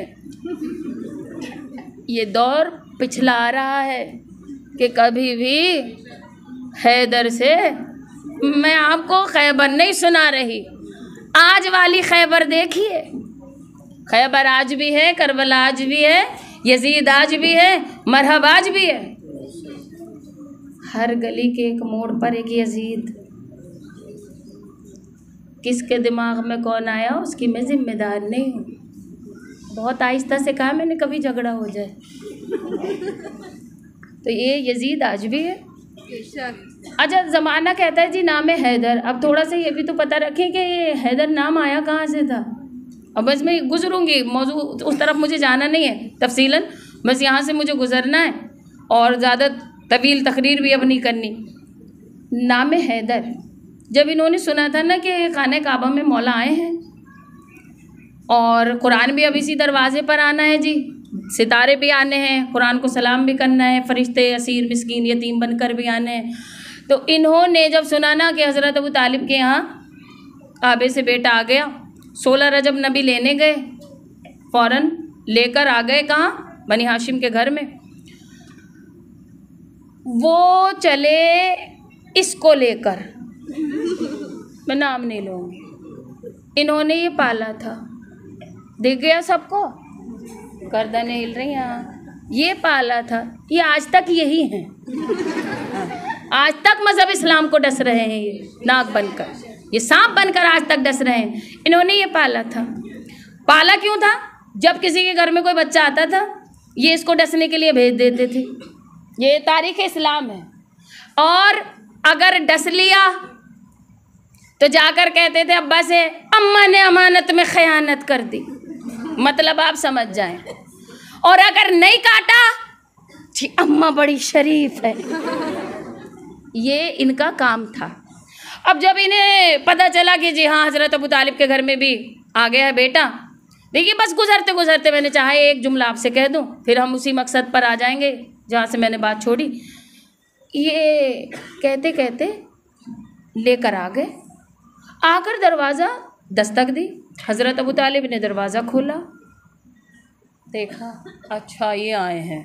ये दौर पिछला रहा है कि कभी भी हैदर से मैं आपको खैबर नहीं सुना रही। आज वाली खैबर देखिए, खैबर आज भी है, करबला आज भी है, यजीद आज भी है, मरहब आज भी है। हर गली के एक मोड़ पर एक यजीद। किसके दिमाग में कौन आया उसकी मैं जिम्मेदार नहीं हूँ। बहुत आहिस्ता से कहा मैंने, कभी झगड़ा हो जाए। तो ये यजीद आज भी है। अच्छा, ज़माना कहता है जी नाम है हैदर। अब थोड़ा सा ये भी तो पता रखें कि ये हैदर नाम आया कहाँ से था। अब बस मैं गुजरूँगी, मौजू उस तरफ मुझे जाना नहीं है तफसीलन, बस यहाँ से मुझे गुजरना है और ज़्यादा तवील तकरीर भी अब नहीं करनी। नाम है हैदर। जब इन्होंने सुना था ना कि खाने काबा में मौला आए हैं और कुरान भी अब इसी दरवाजे पर आना है जी, सितारे भी आने हैं, कुरान को सलाम भी करना है, फरिश्ते असीर मिस्कीन यतीम बनकर भी आने हैं। तो इन्होंने जब सुना ना कि हज़रत अबू तालिब के यहाँ काबे से बेटा आ गया, 16 रजब नबी लेने गए, फ़ौरन लेकर आ गए कहाँ, बनी हाशिम के घर में। वो चले इसको लेकर, मैं नाम नहीं लूँगी, इन्होंने ये पाला था, दिख गया सबको, गर्दनें हिल रही हैं, ये पाला था, ये आज तक यही हैं। आज तक मज़हब इस्लाम को डस रहे हैं, ये नाक बनकर, ये सांप बनकर आज तक डस रहे हैं। इन्होंने ये पाला था। पाला क्यों था? जब किसी के घर में कोई बच्चा आता था, ये इसको डसने के लिए भेज देते थे। ये तारीख़ इस्लाम है। और अगर डस लिया तो जाकर कहते थे अब्बा से, अम्मा ने अमानत में ख़यानत कर दी, मतलब आप समझ जाएं। और अगर नहीं काटा, जी अम्मा बड़ी शरीफ है। ये इनका काम था। अब जब इन्हें पता चला कि जी हाँ हज़रत अबू तालिब के घर में भी आ गया है बेटा, देखिए बस गुजरते गुजरते मैंने चाहा एक जुमला आपसे कह दूं, फिर हम उसी मकसद पर आ जाएंगे जहाँ से मैंने बात छोड़ी। ये कहते कहते लेकर आ गए, आकर दरवाज़ा दस्तक दी, हज़रत अबू तालिब ने दरवाज़ा खोला, देखा अच्छा ये आए हैं।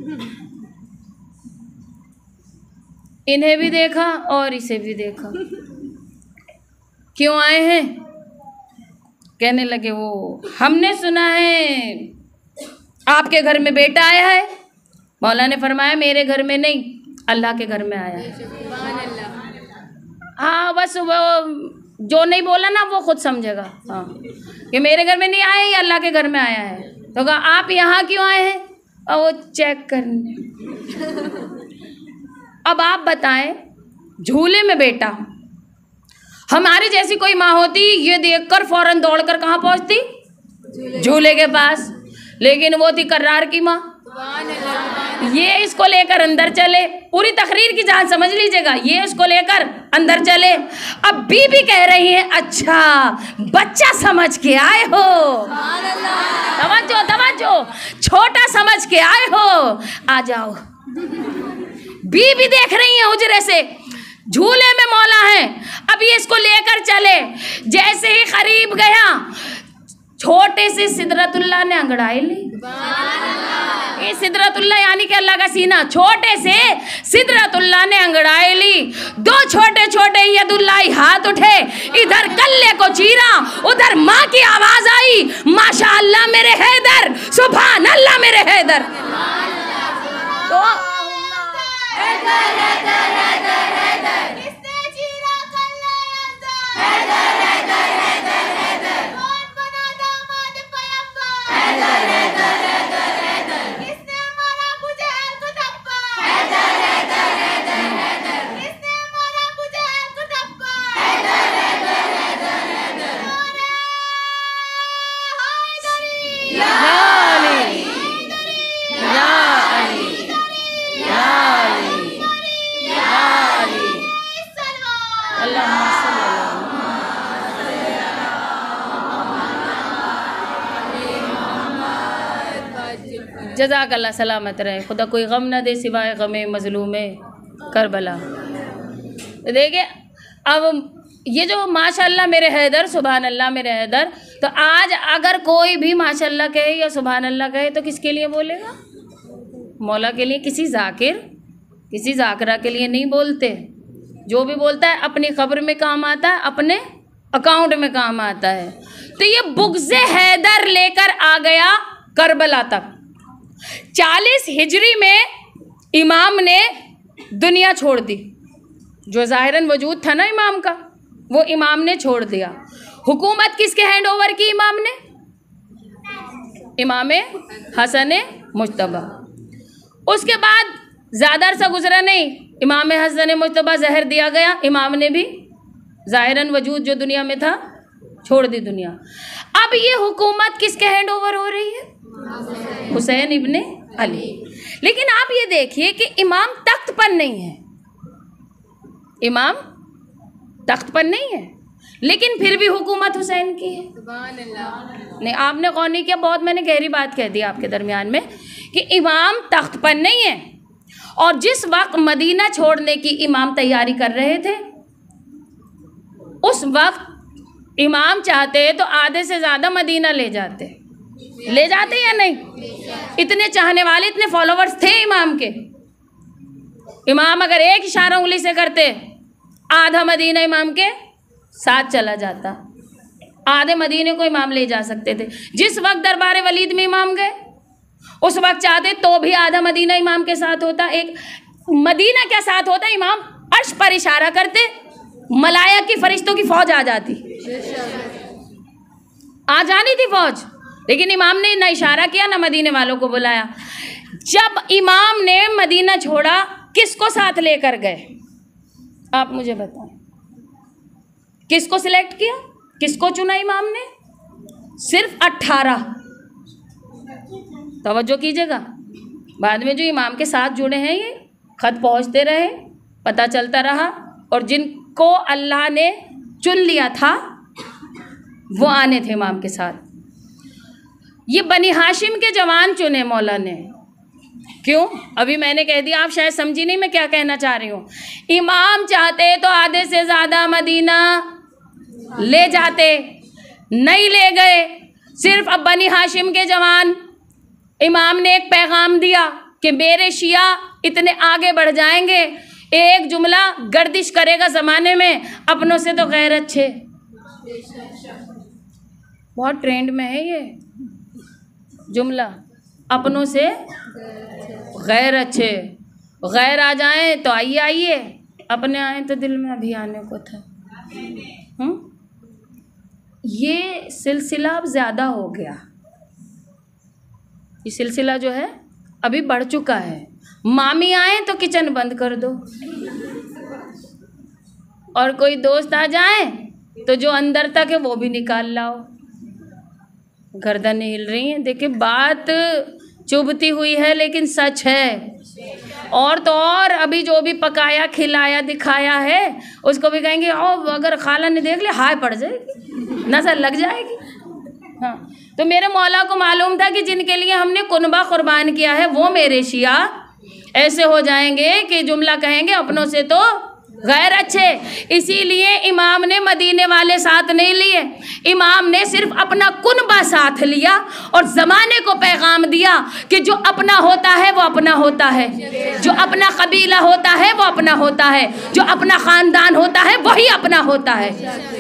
इन्हें भी देखा और इसे भी देखा। क्यों आए हैं? कहने लगे वो हमने सुना है आपके घर में बेटा आया है। मौला ने फरमाया मेरे घर में नहीं, अल्लाह के घर में आया है। हाँ बस वो जो नहीं बोला ना वो खुद समझेगा। हाँ, ये मेरे घर में नहीं आया, ये अल्लाह के घर में आया है। तो कहा आप यहाँ क्यों आए हैं? और वो चेक करने। अब आप बताएं, झूले में बेटा, हमारी जैसी कोई माँ होती ये देखकर फौरन दौड़कर कहाँ पहुँचती? झूले के पास। लेकिन वो थी कर्रार की माँ, ये इसको लेकर अंदर चले। पूरी तकरीर की जान समझ लीजिएगा, ये इसको लेकर अंदर चले। अब बीबी कह रही है अच्छा बच्चा समझ के आए हो, तवज्जो तवज्जो, छोटा समझ के आए हो, आ जाओ। बीबी देख रही है हुजरे से, झूले में मौला है। अब ये इसको लेकर चले, जैसे ही करीब गया छोटे से सिदरतुल्लाह ने अंगड़ाई ली। ये सिदरतुल्लाह यानी कि अल्लाह का सीना, छोटे से सिदरतुल्लाह ने अंगड़ाई ली। दो छोटे छोटे यदुल्लाही हाथ उठे, इधर कल्ले को चीरा, उधर माँ की आवाज आई, माशा अल्लाह मेरे हैदर, सुभान अल्लाह मेरे हैदर। तो जज़ाकल्लाह, सलामत रहे, खुदा कोई गम न दे सिवाय गमे मजलूमे करबला। देखिए अब ये जो माशाअल्लाह मेरे हैदर, सुभान अल्लाह मेरे हैदर, तो आज अगर कोई भी माशाअल्लाह कहे या सुभान अल्लाह कहे तो किसके लिए बोलेगा? मौला के लिए। किसी जाकिर, किसी जाकिरा के लिए नहीं बोलते। जो भी बोलता है अपनी खबर में काम आता है, अपने अकाउंट में काम आता है। तो ये बुग़्ज़े हैदर लेकर आ गया करबला तक। 40 हिजरी में इमाम ने दुनिया छोड़ दी। जो ज़ाहिरन वजूद था ना इमाम का, वो इमाम ने छोड़ दिया। हुकूमत किसके हैंड ओवर की इमाम ने? इमाम हसन मुज्तबा। उसके बाद ज़्यादा अरसा गुजरा नहीं, इमाम हसन मुज्तबा जहर दिया गया, इमाम ने भी ज़ाहिरन वजूद जो दुनिया में था छोड़ दी दुनिया। अब ये हुकूमत किसके हैंड ओवर हो रही है? हुसैन इब्ने अली। लेकिन आप ये देखिए कि इमाम तख्त पर नहीं है, इमाम तख्त पर नहीं है, लेकिन फिर भी हुकूमत हुसैन की है। नहीं, आपने गौर नहीं किया, बहुत मैंने गहरी बात कह दी आपके दरमियान में कि इमाम तख्त पर नहीं है। और जिस वक्त मदीना छोड़ने की इमाम तैयारी कर रहे थे, उस वक्त इमाम चाहते तो आधे से ज़्यादा मदीना ले जाते या नहीं? इतने चाहने वाले, इतने फॉलोवर्स थे इमाम के। इमाम अगर एक इशारा उंगली से करते, आधा मदीना इमाम के साथ चला जाता, आधे मदीने को इमाम ले जा सकते थे। जिस वक्त दरबार वलीद में इमाम गए, उस वक्त चाहते तो भी आधा मदीना इमाम के साथ होता। एक मदीना क्या साथ होता, इमाम अर्श पर इशारा करते, मलाइका की फरिश्तों की फौज आ जाती, आ जानी थी फौज। लेकिन इमाम ने ना इशारा किया ना मदीने वालों को बुलाया। जब इमाम ने मदीना छोड़ा, किसको साथ लेकर गए? आप मुझे बताएं, किसको सिलेक्ट किया, किसको चुना इमाम ने? सिर्फ 18। तवज्जो कीजिएगा, बाद में जो इमाम के साथ जुड़े हैं ये खत पहुंचते रहे, पता चलता रहा, और जिनको अल्लाह ने चुन लिया था वो आने थे इमाम के साथ। ये बनी हाशिम के जवान चुने मौला ने। क्यों? अभी मैंने कह दिया, आप शायद समझी नहीं मैं क्या कहना चाह रही हूँ। इमाम चाहते तो आधे से ज़्यादा मदीना ले जाते, नहीं ले गए। सिर्फ अब बनी हाशिम के जवान, इमाम ने एक पैगाम दिया कि मेरे शिया इतने आगे बढ़ जाएंगे, एक जुमला गर्दिश करेगा ज़माने में, अपनों से तो गैर अच्छे। बहुत ट्रेंड में है ये जुमला, अपनों से गैर अच्छे। गैर आ जाएं तो आइए, अपने आए तो दिल में अभी आने को था। ये सिलसिला अब ज़्यादा हो गया, ये सिलसिला जो है अभी बढ़ चुका है। मामी आए तो किचन बंद कर दो, और कोई दोस्त आ जाए तो जो अंदर तक है वो भी निकाल लाओ। गर्दनें हिल रही हैं। देखिए, बात चुभती हुई है लेकिन सच है। और तो और अभी जो भी पकाया खिलाया दिखाया है उसको भी कहेंगे ओ, अगर खाला ने देख लिया हाय पड़ जाएगी, नजर लग जाएगी। हाँ, तो मेरे मौला को मालूम था कि जिनके लिए हमने कुनबा कुर्बान किया है वो मेरे शिया ऐसे हो जाएंगे कि जुमला कहेंगे अपनों से तो गैर अच्छे। इसीलिए इमाम ने मदीने वाले साथ नहीं लिए, इमाम ने सिर्फ अपना कुनबा साथ लिया और ज़माने को पैगाम दिया कि जो अपना होता है वो अपना होता है, जो अपना कबीला होता है वो अपना होता है, जो अपना ख़ानदान होता है वही अपना होता है।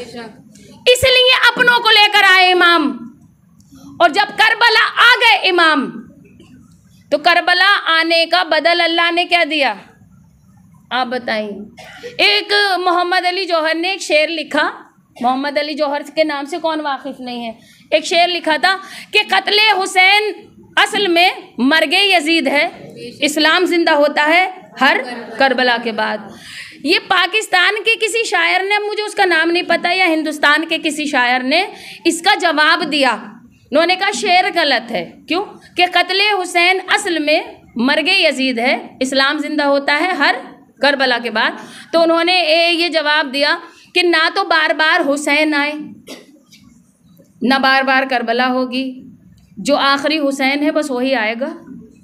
इसलिए अपनों को लेकर आए इमाम। और जब करबला आ गए इमाम तो करबला आने का बदल अल्लाह ने क्या दिया, आप बताइए। एक मोहम्मद अली जौहर ने एक शेर लिखा, मोहम्मद अली जौहर के नाम से कौन वाकिफ़ नहीं है। एक शेर लिखा था कि कत्ले हुसैन असल में मरगे यजीद है, इस्लाम जिंदा होता है हर करबला के बाद। ये पाकिस्तान के किसी शायर ने, मुझे उसका नाम नहीं पता, या हिंदुस्तान के किसी शायर ने इसका जवाब दिया। उन्होंने कहा शेर गलत है, क्यों कि कत्ले हुसैन असल में मरगे यजीद है, इस्लाम जिंदा होता है हर करबला के बाद। तो उन्होंने ये जवाब दिया कि ना तो बार बार हुसैन आए, ना बार बार करबला होगी, जो आखिरी हुसैन है बस वही आएगा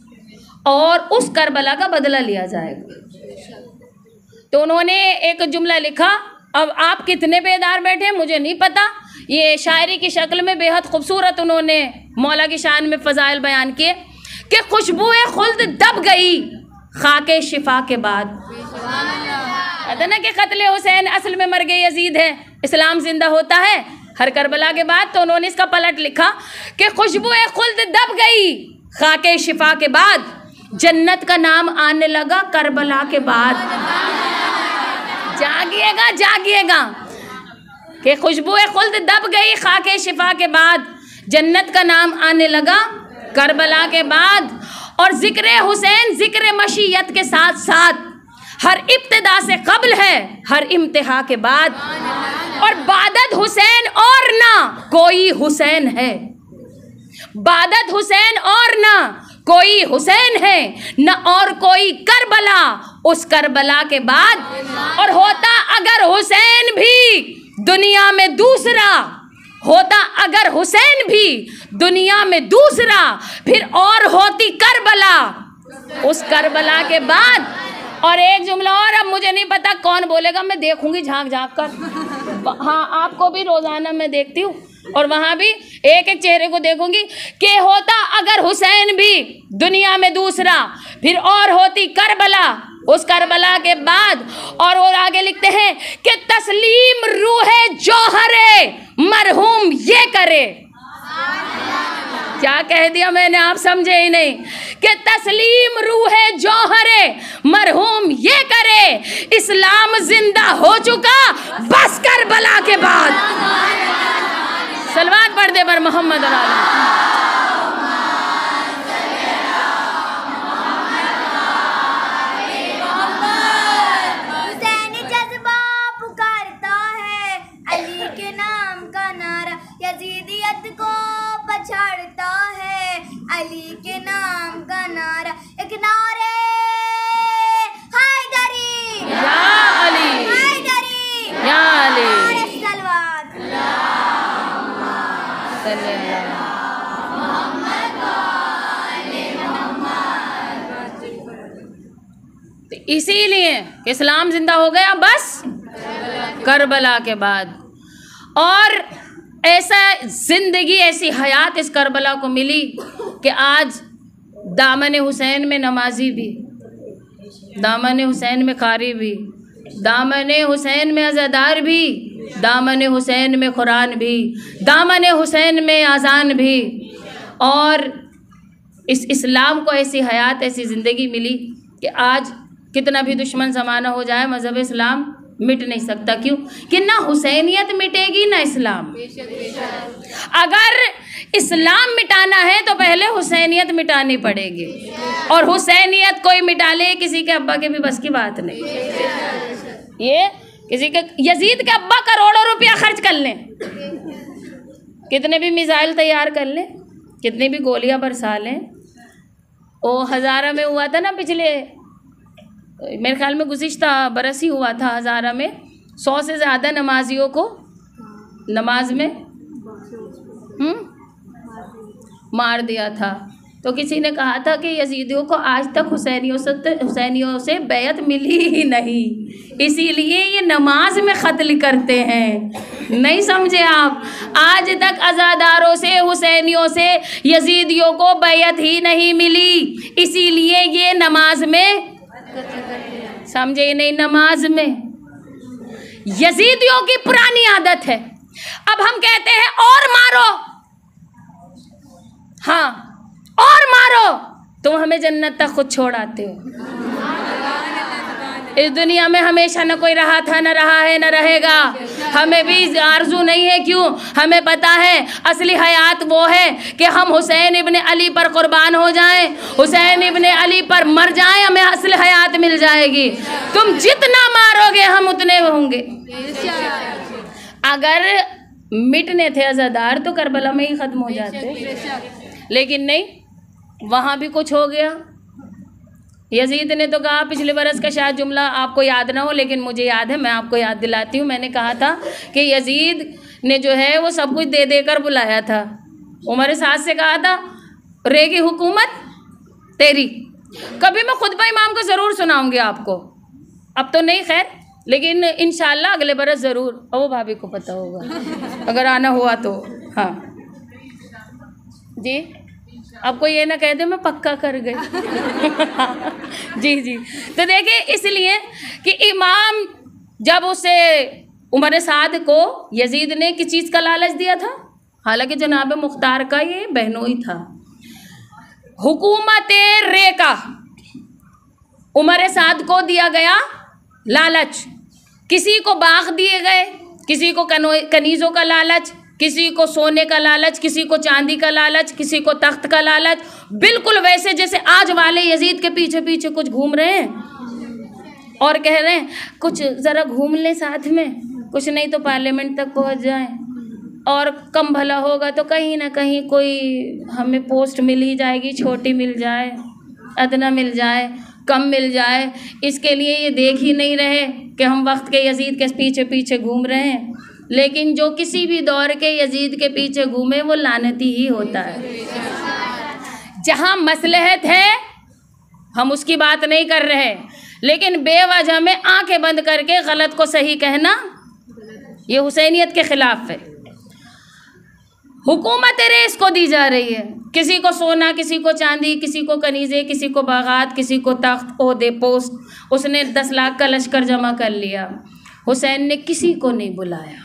और उस करबला का बदला लिया जाएगा। तो उन्होंने एक जुमला लिखा, अब आप कितने बेदार बैठे मुझे नहीं पता, ये शायरी की शक्ल में बेहद खूबसूरत उन्होंने मौला की शान में फ़ज़ाइल बयान किए कि खुशबुए खुल्द दब गई खाके शिफा के बाद। कहते ना कि कत्ले हुसैन असल में मर गए यजीद है, इस्लाम जिंदा होता है हर करबला के बाद। तो उन्होंने इसका पलट लिखा कि खुशबुए खुल्द दब गई खाके शिफा के बाद, जन्नत का नाम आने लगा करबला के बाद। जागिएगा जागिएगा कि खुशबुए खुल्द दब गई खाके शिफा के बाद, जन्नत का नाम आने लगा करबला के बाद। और जिक्र हुसैन जिक्र मशीयत के साथ साथ हर इब्तिदा से कब्ल है हर इम्तिहा के बाद। और बादत हुसैन और ना कोई हुसैन है, बादत हुसैन और ना कोई हुसैन है, न और कोई करबला उस करबला के बाद। और होता अगर हुसैन भी दुनिया में दूसरा, होता अगर हुसैन भी दुनिया में दूसरा, फिर और होती करबला उस करबला के बाद। और एक जुमला और, अब मुझे नहीं पता कौन बोलेगा, मैं देखूंगी झांक झांक कर। हाँ, आपको भी रोजाना मैं देखती हूँ और वहाँ भी एक एक चेहरे को देखूंगी कि होता अगर हुसैन भी दुनिया में दूसरा, फिर और होती करबला उस करबला के बाद। और वो आगे लिखते हैं कि तस्लीम रूहे जौहरे मरहूम ये करे। क्या कह दिया मैंने, आप समझे ही नहीं कि तस्लीम रूहे जौहरे मरहूम ये करे, इस्लाम जिंदा हो चुका बस करबला के बाद। सलवात पढ़ दे बर मोहम्मद पछाड़ता है अली के नाम का नारा, एक नारे हैदरी या अली, हैदरी या अली, सलवात तो इसीलिए इस्लाम जिंदा हो गया बस करबला के बाद। और ऐसा जिंदगी, ऐसी हयात इस करबला को मिली कि आज दामन हुसैन में नमाजी भी, दामन हुसैन में कारी भी, दामन हुसैन में अज़ादार भी, दामन हुसैन में कुरान भी, दामन हुसैन में आज़ान भी। और इस इस्लाम को ऐसी हयात, ऐसी ज़िंदगी मिली कि आज कितना भी दुश्मन ज़माना हो जाए, मज़हब इस्लाम मिट नहीं सकता। क्यों? कि ना हुसैनियत मिटेगी ना इस्लाम। अगर इस्लाम मिटाना है तो पहले हुसैनियत मिटानी पड़ेगी, और हुसैनियत कोई मिटा ले किसी के अब्बा के भी बस की बात नहीं। ये किसी के यजीद के अब्बा करोड़ों रुपया खर्च कर लें, कितने भी मिसाइल तैयार कर लें, कितनी भी गोलियां बरसा लें। वो हज़ारा में हुआ था ना, पिछले मेरे ख्याल में गुज़िश्ता बरस ही हुआ था, हज़ारा में 100 से ज़्यादा नमाजियों को नमाज में मार दिया था। तो किसी ने कहा था कि यजीदियों को आज तक हुसैनियों से बैयत मिली ही नहीं, इसीलिए ये नमाज में कत्ल करते हैं। नहीं समझे आप? आज तक अज़ादारों से, हुसैनियों से यजीदियों को बैयत ही नहीं मिली, इसीलिए ये नमाज में, समझे नहीं, नमाज में। यजीदियों की पुरानी आदत है। अब हम कहते हैं और मारो, हाँ और मारो, तुम हमें जन्नत तक खुद छोड़ आते हो। इस दुनिया में हमेशा न कोई रहा था, न रहा है, न रहेगा। हमें भी आरजू नहीं है। क्यों? हमें पता है असली हयात वो है कि हम हुसैन इब्ने अली पर कुर्बान हो जाएं, हुसैन इब्ने अली पर मर जाएं, हमें असली हयात मिल जाएगी। तुम जितना मारोगे हम उतने होंगे। अगर मिटने थे अज़ादार तो करबला में ही ख़त्म हो जाते, लेकिन नहीं, वहाँ भी कुछ हो गया। यजीद ने तो कहा, पिछले बरस का शायद जुमला आपको याद ना हो लेकिन मुझे याद है, मैं आपको याद दिलाती हूँ। मैंने कहा था कि यजीद ने जो है वो सब कुछ दे देकर बुलाया था। उमर साद से कहा था, रहेगी हुकूमत तेरी। कभी मैं खुतबा इमाम को ज़रूर सुनाऊंगी आपको, अब तो नहीं खैर, लेकिन इंशाल्लाह अगले बरस ज़रूर। और वो भाभी को पता होगा अगर आना हुआ तो। हाँ जी, आपको ये ना कह दे मैं पक्का कर गई। जी जी। तो देखिए, इसलिए कि इमाम जब उसे उमर साद को यजीद ने किस चीज़ का लालच दिया था, हालांकि जनाब मुख्तार का ये बहनोई था, हुकूमत रे का उमर साद को दिया गया लालच। किसी को बाग दिए गए, किसी को कनीज़ों का लालच, किसी को सोने का लालच, किसी को चांदी का लालच, किसी को तख्त का लालच। बिल्कुल वैसे जैसे आज वाले यजीद के पीछे पीछे कुछ घूम रहे हैं और कह रहे हैं कुछ ज़रा घूम लें साथ में, कुछ नहीं तो पार्लियामेंट तक पहुंच जाएं, और कम भला होगा तो कहीं ना कहीं कोई हमें पोस्ट मिल ही जाएगी, छोटी मिल जाए, अदना मिल जाए, कम मिल जाए। इसके लिए ये देख ही नहीं रहे कि हम वक्त के यजीद के पीछे पीछे घूम रहे हैं। लेकिन जो किसी भी दौर के यजीद के पीछे घूमे वो लानती ही होता है। जहाँ मसलहत है हम उसकी बात नहीं कर रहे, लेकिन बेवजह में आंखें बंद करके गलत को सही कहना ये हुसैनियत के खिलाफ है। हुकूमत रेस को दी जा रही है, किसी को सोना, किसी को चांदी, किसी को कनीज़े, किसी को बागात, किसी को तख्त, ओहदे, पोस्ट। उसने 10 लाख का लश्कर जमा कर लिया। हुसैन ने किसी को नहीं बुलाया।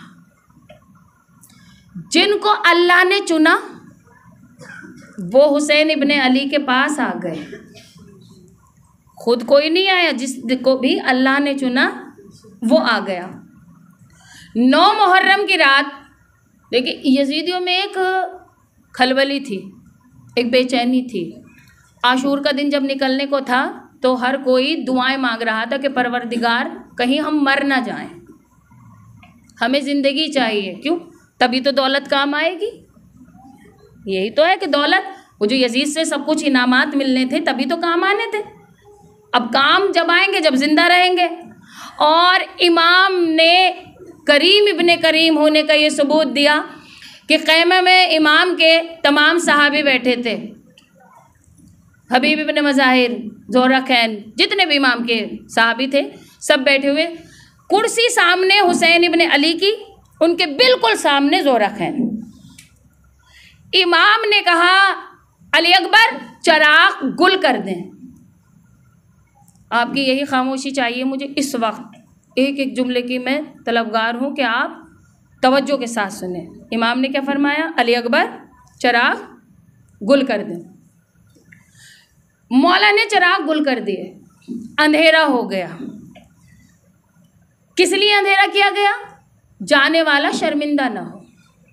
जिनको अल्लाह ने चुना वो हुसैन इब्ने अली के पास आ गए। खुद कोई नहीं आया, जिसको भी अल्लाह ने चुना वो आ गया। 9 मुहर्रम की रात, देखिए यजीदियों में एक खलबली थी, एक बेचैनी थी। आशूर का दिन जब निकलने को था तो हर कोई दुआएं मांग रहा था कि परवरदिगार कहीं हम मर ना जाएं, हमें ज़िंदगी चाहिए। क्यों? तभी तो दौलत काम आएगी। यही तो है कि दौलत, वो जो यजीद से सब कुछ इनामात मिलने थे तभी तो काम आने थे। अब काम जब आएंगे जब जिंदा रहेंगे। और इमाम ने करीम इब्ने करीम होने का ये सबूत दिया कि ख़ैमे में इमाम के तमाम सहाबी बैठे थे, हबीब इब्ने मज़ाहिर, ज़ोराखैन, जितने भी इमाम के सहाबी थे सब बैठे हुए। कुर्सी सामने हुसैन इब्ने अली की, उनके बिल्कुल सामने ज़ोराखैन। इमाम ने कहा, अली अकबर चराग गुल कर दें। आपकी यही खामोशी चाहिए मुझे इस वक्त। एक एक जुमले की मैं तलबगार हूँ कि आप तवज्जो के साथ सुने। इमाम ने क्या फरमाया? अली अकबर चराग गुल कर दें। मौला ने चराग गुल कर दिए, अंधेरा हो गया। किस लिए अंधेरा किया गया? जाने वाला शर्मिंदा ना हो।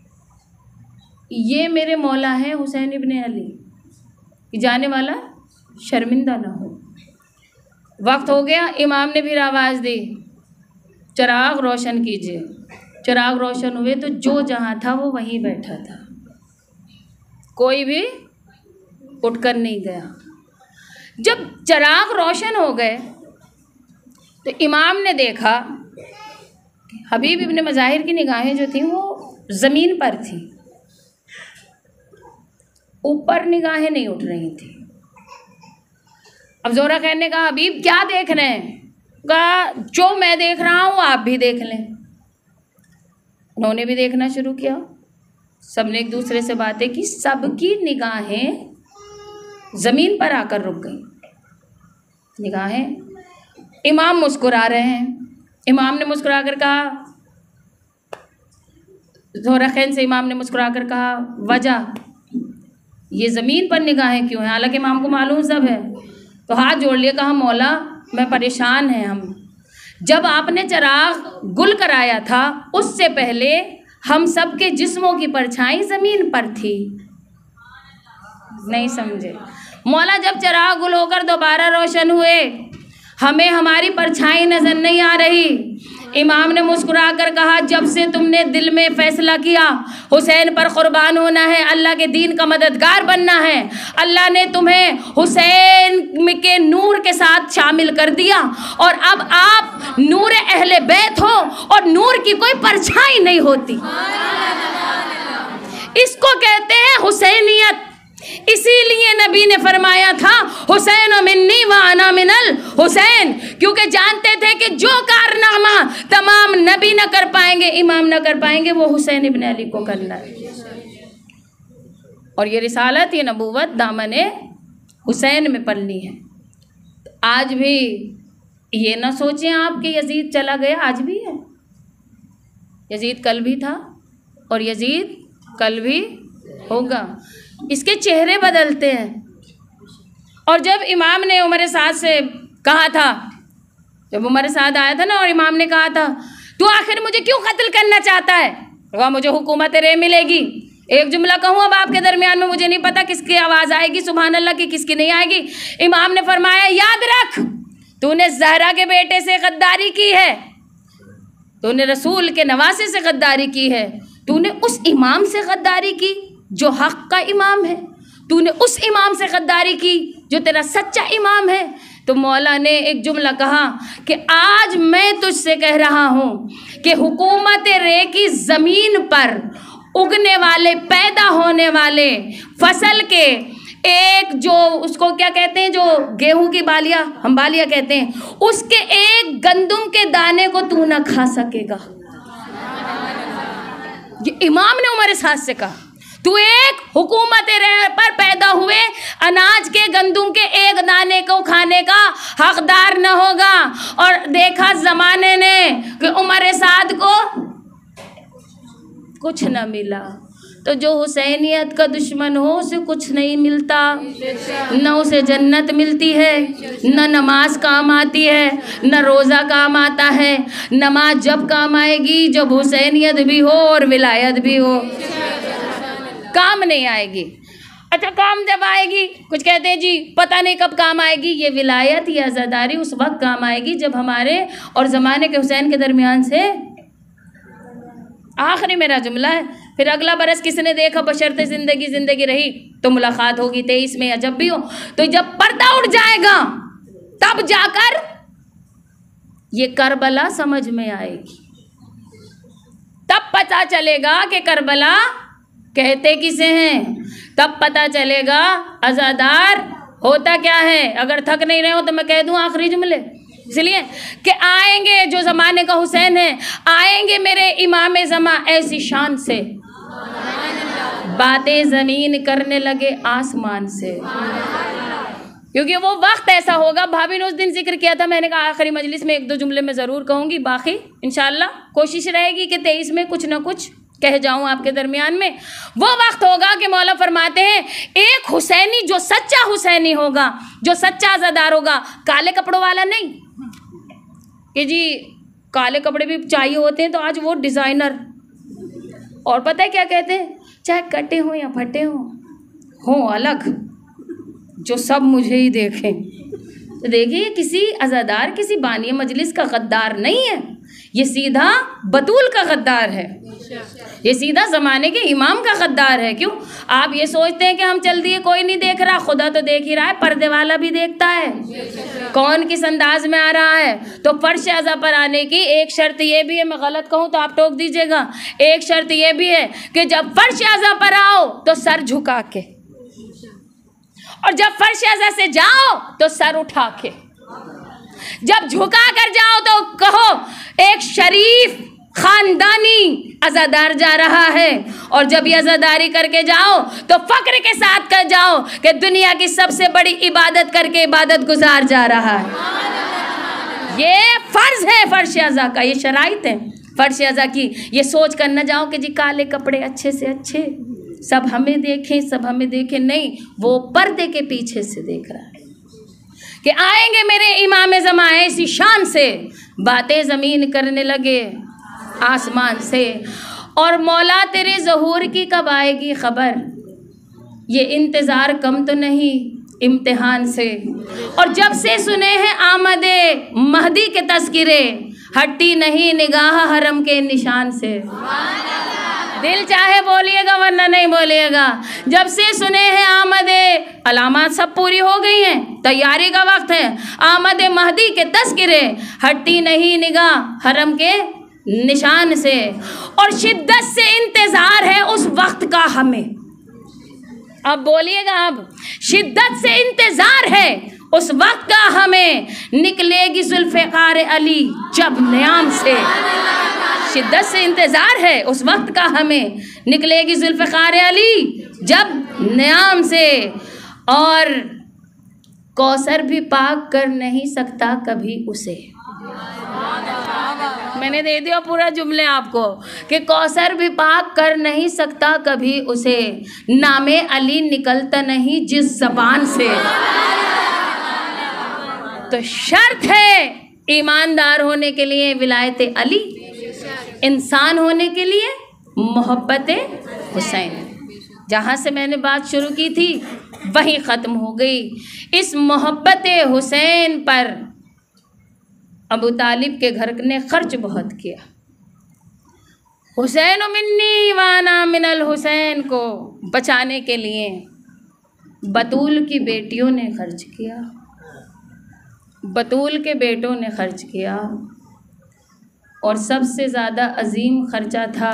ये मेरे मौला है हुसैन इब्ने अली कि जाने वाला शर्मिंदा ना हो। वक्त हो गया, इमाम ने फिर आवाज़ दी, चिराग रोशन कीजिए। चिराग रोशन हुए तो जो जहाँ था वो वहीं बैठा था, कोई भी उठकर नहीं गया। जब चिराग रोशन हो गए तो इमाम ने देखा हबीब इब्ने मज़ाहिर की निगाहें जो थी वो ज़मीन पर थी, ऊपर निगाहें नहीं उठ रही थी। अब ज़ोहरा खैर ने कहा, हबीब क्या देख रहे हैं? कहा, जो मैं देख रहा हूँ आप भी देख लें। उन्होंने भी देखना शुरू किया। सबने एक दूसरे से बातें की, सबकी निगाहें ज़मीन पर आकर रुक गई। निगाहें, इमाम मुस्कुरा रहे हैं। इमाम ने मुस्कुरा कर कहा, ज़ोहरा खैर से इमाम ने मुस्कुरा कर कहा, वजह ये ज़मीन पर निगाहें क्यों हैं? हालांकि इमाम को मालूम सब है। तो हाथ जोड़ लिए, कहा, मौला मैं परेशान हैं हम। जब आपने चिराग गुल कराया था उससे पहले हम सब के जिस्मों की परछाई ज़मीन पर थी। नहीं समझे? मौला जब चिराग गुल होकर दोबारा रोशन हुए हमें हमारी परछाई नज़र नहीं आ रही। इमाम ने मुस्कुरा कर कहा, जब से तुमने दिल में फ़ैसला किया हुसैन पर क़ुरबान होना है, अल्लाह के दीन का मददगार बनना है, अल्लाह ने तुम्हें हुसैन के नूर के साथ शामिल कर दिया और अब आप नूर अहले बैत हो और नूर की कोई परछाई नहीं होती। इसको कहते हैं हुसैनियत। इसीलिए नबी ने फरमाया था, हुसैन मिन्नी व अना मिनल हुसैन, क्योंकि जानते थे कि जो कारनामा तमाम नबी न कर पाएंगे, इमाम न कर पाएंगे, वो हुसैन इब्ने अली को करना है। और ये रिसालत, ये नबूवत दामने हुसैन में पलनी है। आज भी ये ना सोचें आप कि यजीद चला गया, आज भी है। यजीद कल भी था और यजीद कल भी होगा। इसके चेहरे बदलते हैं। और जब इमाम ने उमर साद से कहा था, जब उमर साद आया था ना और इमाम ने कहा था, तू आखिर मुझे क्यों कत्ल करना चाहता है? वह मुझे हुकूमत रे मिलेगी। एक जुमला कहूँ अब आपके दरमियान में, मुझे नहीं पता किसकी आवाज़ आएगी सुभान अल्लाह की, किसकी नहीं आएगी। इमाम ने फरमाया, याद रख, तूने ज़हरा के बेटे से गद्दारी की है, तूने रसूल के नवासे से गद्दारी की है, तूने उस इमाम से गद्दारी की जो हक़ का इमाम है, तूने उस इमाम से गद्दारी की जो तेरा सच्चा इमाम है। तो मौला ने एक जुमला कहा कि आज मैं तुझसे कह रहा हूँ कि हुकूमत रे की ज़मीन पर उगने वाले, पैदा होने वाले फसल के एक, जो उसको क्या कहते हैं, जो गेहूं की बालियाँ, हम बालियाँ कहते हैं, उसके एक गंदुम के दाने को तू ना खा सकेगा। ये इमाम ने उमर साद से कहा, तू एक हुकूमत पर पैदा हुए अनाज के, गंदुम के एक दाने को खाने का हकदार न होगा। और देखा ज़माने ने कि उमर साद को कुछ न मिला। तो जो हुसैनियत का दुश्मन हो उसे कुछ नहीं मिलता, न उसे जन्नत मिलती है, न नमाज काम आती है, न रोज़ा काम आता है। नमाज जब काम आएगी जब हुसैनियत भी हो और विलायत भी हो, काम नहीं आएगी। अच्छा, काम जब आएगी, कुछ कहते हैं जी पता नहीं कब काम आएगी, ये विलायत, ये आज़ादारी उस वक्त काम आएगी जब हमारे और ज़माने के हुसैन के दरमियान से, आखिरी मेरा जुमला है, फिर अगला बरस किसने देखा, बशर्ते ज़िंदगी रही तो मुलाकात होगी 23 में या जब भी हो। तो जब पर्दा उठ जाएगा तब जाकर ये करबला समझ में आएगी, तब पता चलेगा कि करबला कहते किसे हैं, तब पता चलेगा अज़ादार होता क्या है। अगर थक नहीं रहे हो तो मैं कह दूं आखिरी जुमले, इसलिए कि आएंगे जो ज़माने का हुसैन है, आएंगे मेरे इमाम ज़मा ऐसी शान से, बातें ज़मीन करने लगे आसमान से, क्योंकि वो वक्त ऐसा होगा। भाभी ने उस दिन जिक्र किया था, मैंने कहा आखिरी मजलिस में 1-2 जुमले में ज़रूर कहूँगी, बाकी इंशाअल्लाह कोशिश रहेगी कि 23 में कुछ ना कुछ कह जाऊँ आपके दरमियान में। वो वक्त होगा कि मौला फरमाते हैं, एक हुसैनी जो सच्चा हुसैनी होगा, जो सच्चा अज़ादार होगा, काले कपड़ों वाला नहीं कि जी काले कपड़े भी चाहिए होते हैं, तो आज वो डिज़ाइनर। और पता है क्या कहते हैं, चाहे कटे हों या फटे हों अलग, जो सब मुझे ही देखें। तो देखिए, किसी अज़ादार, किसी बानी मजलिस का गद्दार नहीं है, ये सीधा बतूल का गद्दार है, ये सीधा ज़माने के इमाम का गद्दार है। क्यों? आप ये सोचते हैं कि हम चल दिए, कोई नहीं देख रहा, खुदा तो देख ही रहा है, पर्दे वाला भी देखता है कौन किस अंदाज में आ रहा है। तो फर्श अज़ा पर आने की एक शर्त ये भी है, मैं गलत कहूँ तो आप टोक दीजिएगा, एक शर्त ये भी है कि जब फर्श अज़ा पर आओ तो सर झुका के, और जब फर्श अज़ा से जाओ तो सर उठा के। जब झुका कर जाओ तो कहो एक शरीफ खानदानी अज़ादार जा रहा है, और जब ये अज़ादारी करके जाओ तो फ़क्र के साथ कर जाओ कि दुनिया की सबसे बड़ी इबादत करके इबादत गुजार जा रहा है। ये फ़र्ज़ है फर्श अज़ा का, ये शराइत है फर्श अज़ा की। ये सोच कर न जाओ कि जी काले कपड़े अच्छे से अच्छे, सब हमें देखें, सब हमें देखें, नहीं, वो पर्दे के पीछे से देख रहा है कि आएंगे मेरे इमाम ज़मां ऐसी शान से, बातें ज़मीन करने लगे आसमान से, और मौला तेरे ज़हूर की कब आएगी खबर, ये इंतज़ार कम तो नहीं इम्तिहान से। और जब से सुने हैं आमदे महदी के तस्किरे, हट्टी नहीं निगाह हरम के निशान से। दिल चाहे बोलिएगा वरना नहीं बोलिएगा। जब से सुने हैं आमदे, अलामात सब पूरी हो गई हैं, तैयारी का वक्त है, आमद महदी के तस्किरे, हट्टी नहीं निगाह हरम के निशान से। और शिद्दत से इंतज़ार है उस वक्त का हमें। अब बोलिएगा, अब शिद्दत से इंतज़ार है उस वक्त का हमें, निकलेगी जुल्फ़िकार अली जब न्याम से। शिद्दत से इंतज़ार है उस वक्त का हमें, निकलेगी जुल्फ़िकार अली जब न्याम से। और कौसर भी पाक कर नहीं सकता कभी उसे। मैंने दे दिया पूरा जुमले आपको कि कौसर भी पाक कर नहीं सकता कभी उसे, नामे अली निकलता नहीं जिस ज़बान से। तो शर्त है ईमानदार होने के लिए विलायत अली, इंसान होने के लिए मोहब्बत हुसैन। जहाँ से मैंने बात शुरू की थी वहीं ख़त्म हो गई। इस मोहब्बत हुसैन पर अबू तालिब के घर ने खर्च बहुत किया। हुसैन मिन्नी वाना मिनल हुसैन को बचाने के लिए बतूल की बेटियों ने खर्च किया, बतूल के बेटों ने खर्च किया। और सबसे ज़्यादा अजीम ख़र्चा था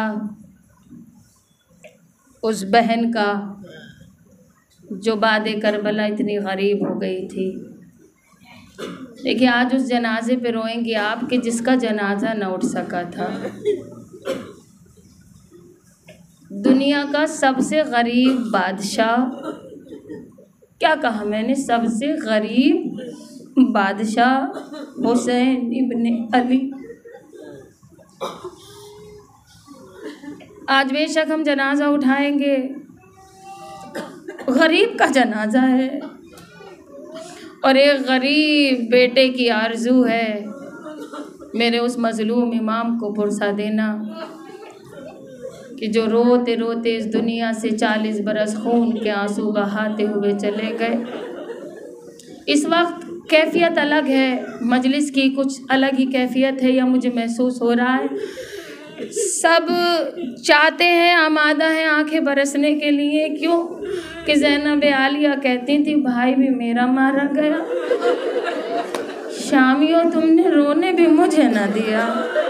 उस बहन का जो बाद करबला इतनी गरीब हो गई थी। देखिए, आज उस जनाजे पे रोएंगे आप कि जिसका जनाजा न उठ सका था। दुनिया का सबसे गरीब बादशाह, क्या कहा मैंने, सबसे गरीब बादशाह हुसैन इब्ने अली। आज बेशक हम जनाजा उठाएंगे, गरीब का जनाजा है, और एक गरीब बेटे की आरज़ू है मेरे उस मज़लूम इमाम को पुरसा देना कि जो रोते रोते इस दुनिया से 40 बरस खून के आंसू बहाते हुए चले गए। इस वक्त कैफियत अलग है, मजलिस की कुछ अलग ही कैफियत है, या मुझे महसूस हो रहा है। सब चाहते हैं, आमादा हैं आंखें बरसने के लिए। क्यों कि ज़ैनब आलिया कहती थी भाई भी मेरा मारा गया, शामियों तुमने रोने भी मुझे ना दिया।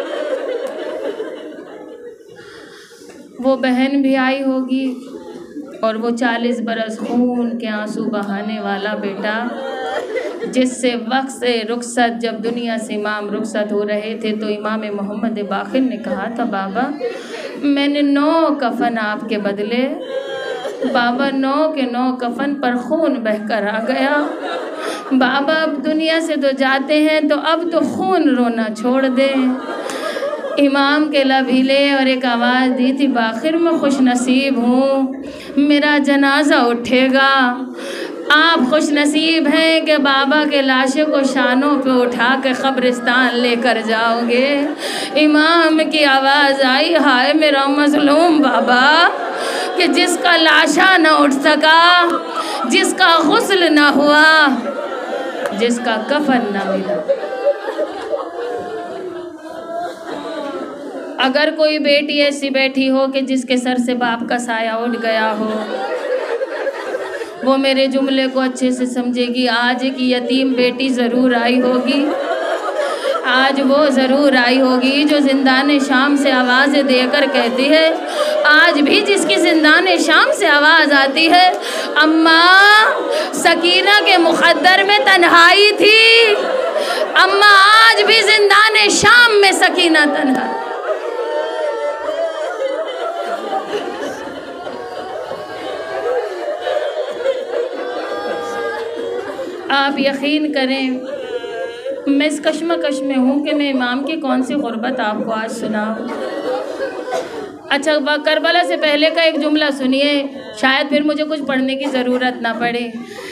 वो बहन भी आई होगी और वो 40 बरस खून के आंसू बहाने वाला बेटा, जिससे वक्त से रुखसत, जब दुनिया से इमाम रुखसत हो रहे थे तो इमाम मोहम्मद बाक़िर ने कहा था बाबा मैंने 9 कफन आपके बदले। बाबा 9 के 9 कफन पर खून बहकर आ गया। बाबा अब दुनिया से तो जाते हैं तो अब तो खून रोना छोड़ दे। इमाम के लब हिले और एक आवाज़ दी थी बाक़िर मैं खुश नसीब हूँ, मेरा जनाजा उठेगा। आप खुश नसीब हैं कि बाबा के लाशे को शानों पे उठा के कब्रिस्तान लेकर जाओगे। इमाम की आवाज़ आई, हाय मेरा मजलूम बाबा, कि जिसका लाशा न उठ सका, जिसका गुस्ल न हुआ, जिसका कफन न मिला। अगर कोई बेटी ऐसी बैठी हो कि जिसके सर से बाप का साया उठ गया हो, वो मेरे जुमले को अच्छे से समझेगी। आज एक यतीम बेटी ज़रूर आई होगी, आज वो ज़रूर आई होगी जो ज़िंदान शाम से आवाज़ें देकर कहती है, आज भी जिसकी ज़िंदान शाम से आवाज़ आती है, अम्मा सकीना के मुक़द्दर में तन्हाई थी, अम्मा आज भी ज़िंदान शाम में सकीना तन्हा। आप यकीन करें, मैं इस कश्मकश में हूँ कि मैं इमाम की कौन सी गुर्बत आपको आज सुनाऊँ। अच्छा, करबला से पहले का एक जुमला सुनिए, शायद फिर मुझे कुछ पढ़ने की ज़रूरत ना पड़े।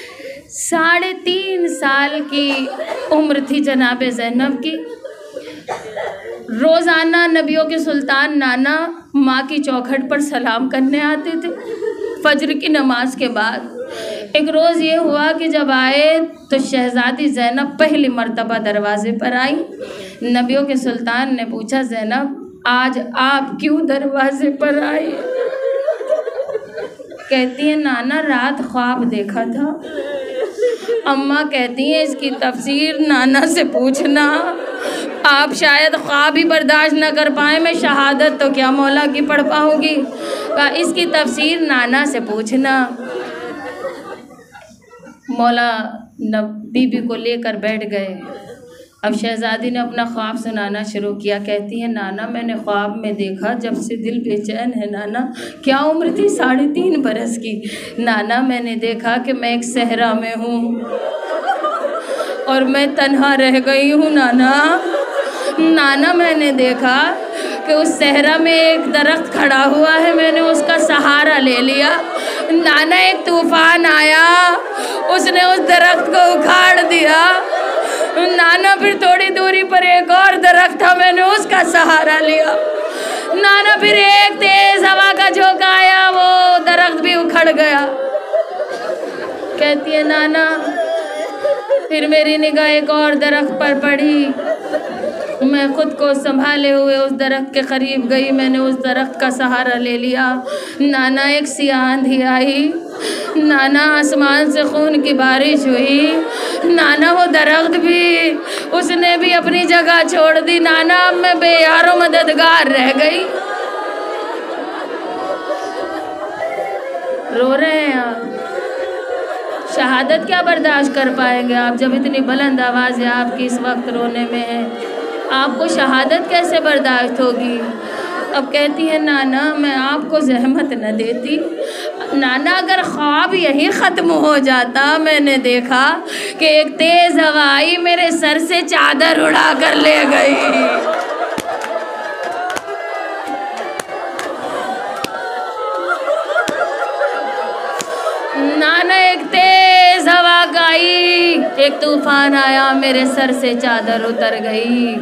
3.5 साल की उम्र थी जनाब ज़ैनब की। रोज़ाना नबियों के सुल्तान नाना माँ की चौखट पर सलाम करने आते थे फजर की नमाज के बाद। एक रोज़ ये हुआ कि जब आए तो शहज़ादी ज़ैनब पहली मर्तबा दरवाज़े पर आई। नबियों के सुल्तान ने पूछा, ज़ैनब आज आप क्यों दरवाज़े पर आई? कहती है, नाना रात ख्वाब देखा था। अम्मा कहती हैं, इसकी तफसीर नाना से पूछना, आप शायद ख्वाब ही बर्दाश्त न कर पाए, मैं शहादत तो क्या मौला की पढ़ पाऊँगी, इसकी तफसीर नाना से पूछना। मौला बीबी को लेकर बैठ गए। अब शहज़ादी ने अपना ख्वाब सुनाना शुरू किया। कहती है, नाना मैंने ख्वाब में देखा, जब से दिल बेचैन है नाना। क्या उम्र थी? 3.5 बरस की। नाना मैंने देखा कि मैं एक सहरा में हूँ और मैं तन्हा रह गई हूँ। नाना मैंने देखा कि उस सहरा में एक दरख्त खड़ा हुआ है, मैंने उसका सहारा ले लिया। नाना एक तूफान आया, उसने उस दरख्त को उखाड़ दिया। नाना फिर थोड़ी दूरी पर एक और दरख्त था, मैंने उसका सहारा लिया। नाना फिर एक तेज हवा का झोंका आया, वो दरख्त भी उखड़ गया। कहती है, नाना फिर मेरी निगाह एक और दरख्त पर पड़ी। मैं खुद को संभाले हुए उस दरख्त के करीब गई, मैंने उस दरख्त का सहारा ले लिया। नाना एक सी आंधी आई, नाना आसमान से खून की बारिश हुई। नाना वो दरख्त भी, उसने भी अपनी जगह छोड़ दी। नाना अब मैं बेयारो मददगार रह गई। रो रहे हैं आप। शहादत क्या बर्दाश्त कर पाएंगे आप, जब इतनी बुलंद आवाज़ है आपकी इस वक्त रोने में है, आपको शहादत कैसे बर्दाश्त होगी। अब कहती है, नाना मैं आपको जहमत न देती। नाना अगर ख्वाब यही ख़त्म हो जाता, मैंने देखा कि एक तेज़ हवा आई, मेरे सर से चादर उड़ा कर ले गई। नाना एक तेज हवा आई, एक तूफान आया, मेरे सर से चादर उतर गई।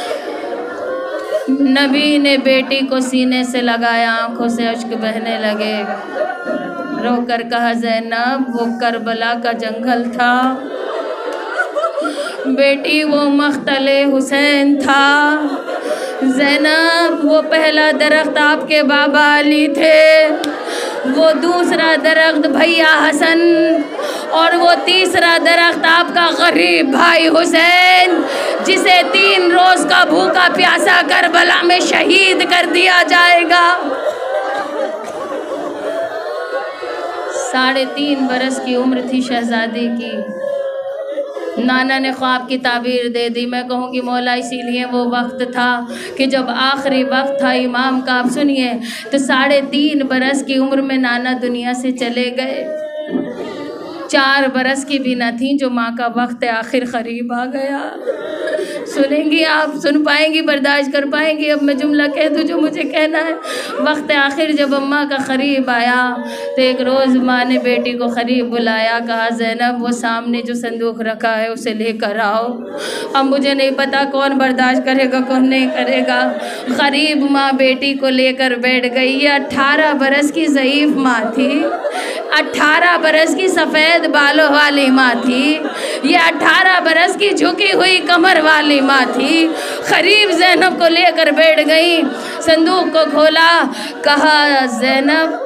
नबी ने बेटी को सीने से लगाया, आंखों से अश्क बहने लगे। रोकर कहा, ज़ैनब वो करबला का जंगल था, बेटी वो मख्तले हुसैन था। ज़ैनब वो पहला दरख्त आपके बाबा अली थे, वो दूसरा दरख्त भैया हसन, और वो तीसरा दरख्त आपका गरीब भाई हुसैन, जिसे 3 रोज़ का भूखा प्यासा करबला में शहीद कर दिया जाएगा। 3.5 बरस की उम्र थी शहजादी की। नाना ने ख्वाब की ताबीर दे दी। मैं कहूँगी मौला इसीलिए वो वक्त था कि जब आखिरी वक्त था इमाम का। आप सुनिए, तो 3.5 बरस की उम्र में नाना दुनिया से चले गए। 4 बरस की भी न थी जो माँ का वक्त आखिर करीब आ गया। सुनेंगी आप, सुन पाएंगी, बर्दाश्त कर पाएंगी? अब मैं जुमला कह दूँ जो मुझे कहना है। वक्त आखिर जब अम्मा का करीब आया तो एक रोज़ माँ ने बेटी को करीब बुलाया, कहा ज़ैनब वो सामने जो संदूक रखा है उसे लेकर आओ। अब मुझे नहीं पता कौन बर्दाश्त करेगा कौन नहीं करेगा। करीब माँ बेटी को लेकर बैठ गई। ये 18 बरस की ज़ईफ़ माँ थी, 18 बरस की सफ़ेद बालों वाली माँ थी, ये 18 बरस की झुकी हुई कमर वाली माँ थी। करीब ज़ैनब को लेकर बैठ गई, संदूक को खोला, कहा ज़ैनब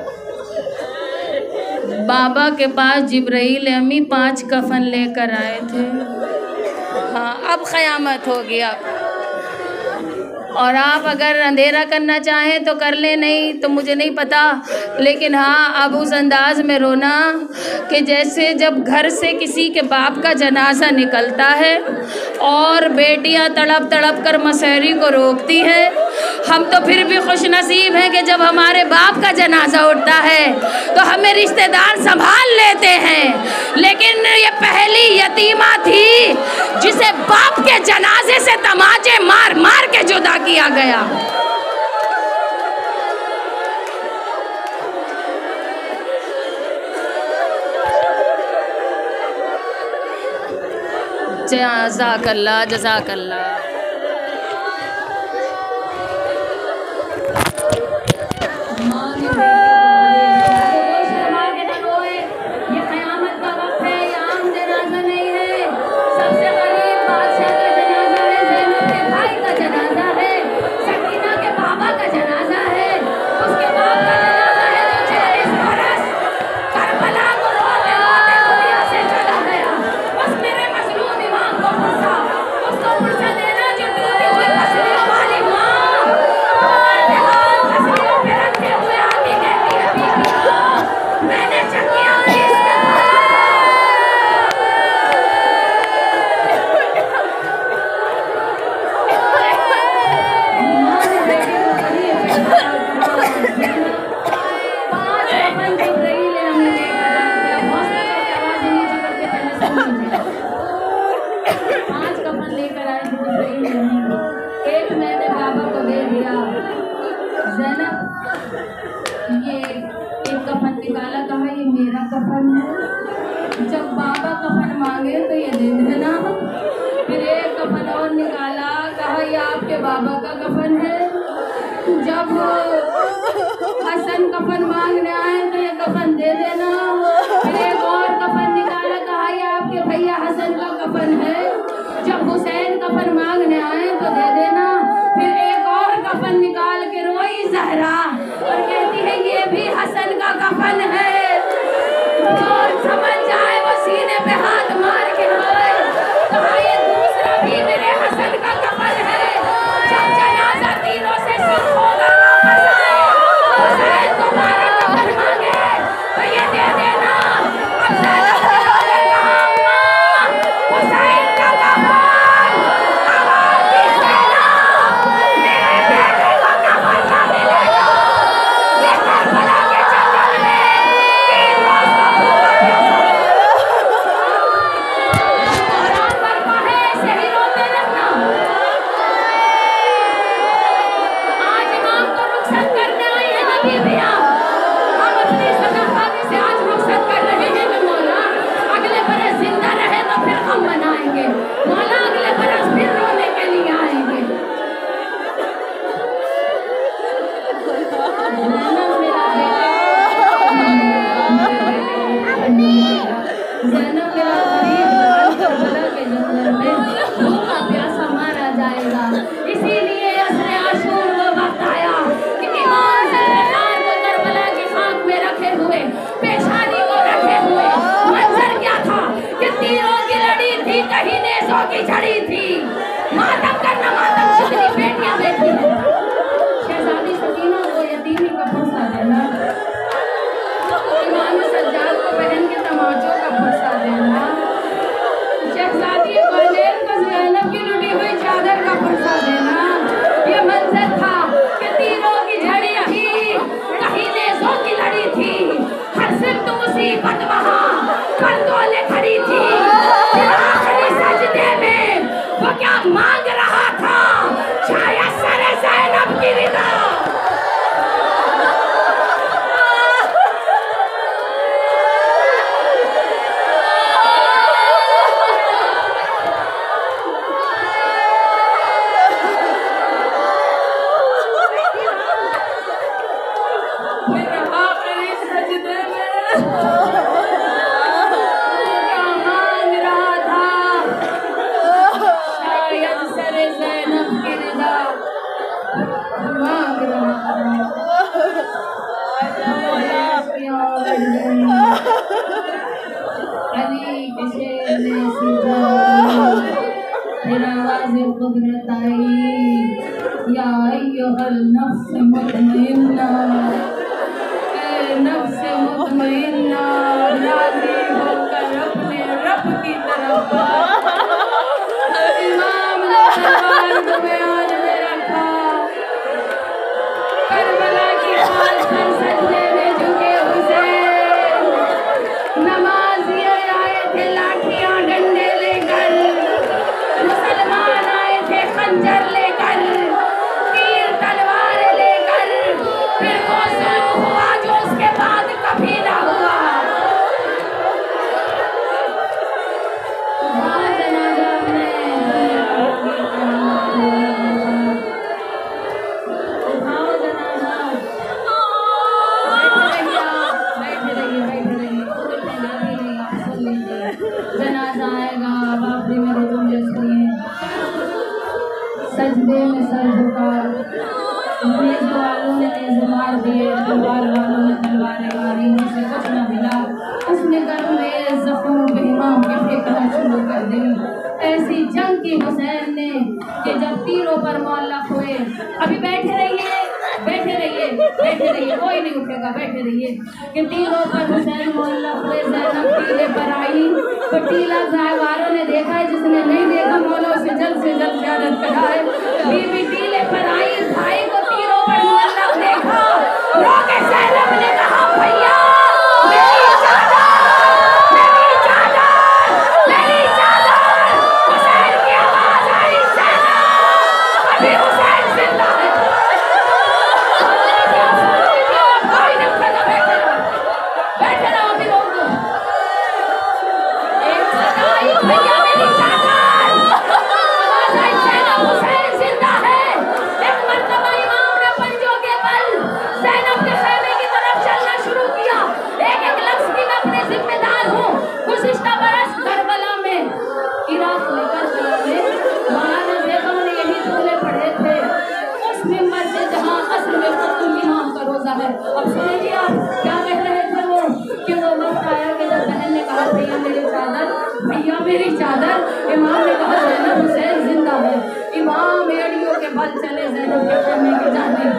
बाबा के पास जिब्राइल अम्मी 5 कफन लेकर आए थे। हाँ, अब क़यामत होगी अब। और आप अगर अंधेरा करना चाहें तो कर ले, नहीं तो मुझे नहीं पता। लेकिन हाँ, अब उस अंदाज में रोना कि जैसे जब घर से किसी के बाप का जनाजा निकलता है और बेटियां तड़प तड़प कर मसहरी को रोकती हैं। हम तो फिर भी खुश नसीब हैं कि जब हमारे बाप का जनाजा उठता है तो हमें रिश्तेदार संभाल लेते हैं। लेकिन ये पहली यतीमा थी जिसे बाप के जनाजे से तमाचे मार मार के जुदा किया गया। जज़ाकल्लाह जज़ाकल्लाह। जब बाबा कफन मांगे तो ये दे देना। फिर एक कफन और निकाला, कहा ये आपके बाबा का कफन है। जब हसन कफन मांगने आए तो ये कफन दे देना। फिर एक और कफन निकाला, कहा ये आपके भैया हसन का कफन है। जब हुसैन कफन मांगने आए तो दे देना। फिर एक और कफन निकाल के रोई ज़हरा और कहती है ये भी हसन का कफन है। जो समझ जाए वो सीने पे हाथ मार के रोए, कहा ये दूसरा भी मेरे हसन का कफन है। जब जनाजा तीनों से सुख होगा वापस आए, हुसैन तुम्हारा कफन मांगे तो ये दे देना। अब ज़ैनब ने कहा अम्मा हुसैन का कफन आवाज़ दीजिएगा, मेरे बेटे को कफन ना मिलेगा। ये करबला के जंगल में 3 रोज़ की झड़ी थी। मातम करना मातम, जितनी बेटियां बैठी हैं। शहजादी सकीना को यतीमी का फंसा देना, इमाम सज्जाद को बहन के तमाचों का फंसा देना, शहजादी क़ुरैश को ज़ैनब की लुटी हुई चादर का फंसा देना। ये मंजर था कि तीरों की झड़ी थी, कहीं नेज़ों की लड़ी थी। हर सिमत मुसीबत वहाँ पर तोले खड़ी थी। आखिरी सजदे में वो वो क्या मांग रहा था, शायद सरे ज़ैनब की रिदा। ऐसी जंग की हुसैन ने कि जब तीरों पर मुअल्लक हुए, अभी बैठे रहिए, कोई नहीं उठेगा, बैठे रहिए, कि तीरों पर हुसैन मुअल्लक हुए, ज़ैनब टीले पर आई, तो टीला साहबारों ने देखा है, जिसने नहीं देखा मौला से जल्द ज़ियारत कराए। बीबी टीले पर आई, भाई को तीरों पर मुअल्लक देखा, रोके ज़ैनब ने कहा, भैया अब सुनिए आप क्या कह रहे थे वो, कि वो वक्त आया कि जब बहन ने कहा भैया मेरी चादर, इमाम ने कहा ज़ैनब हुसैन जिंदा है। इमाम एड़ियों के बल चले ज़ैनब के खाने के जाने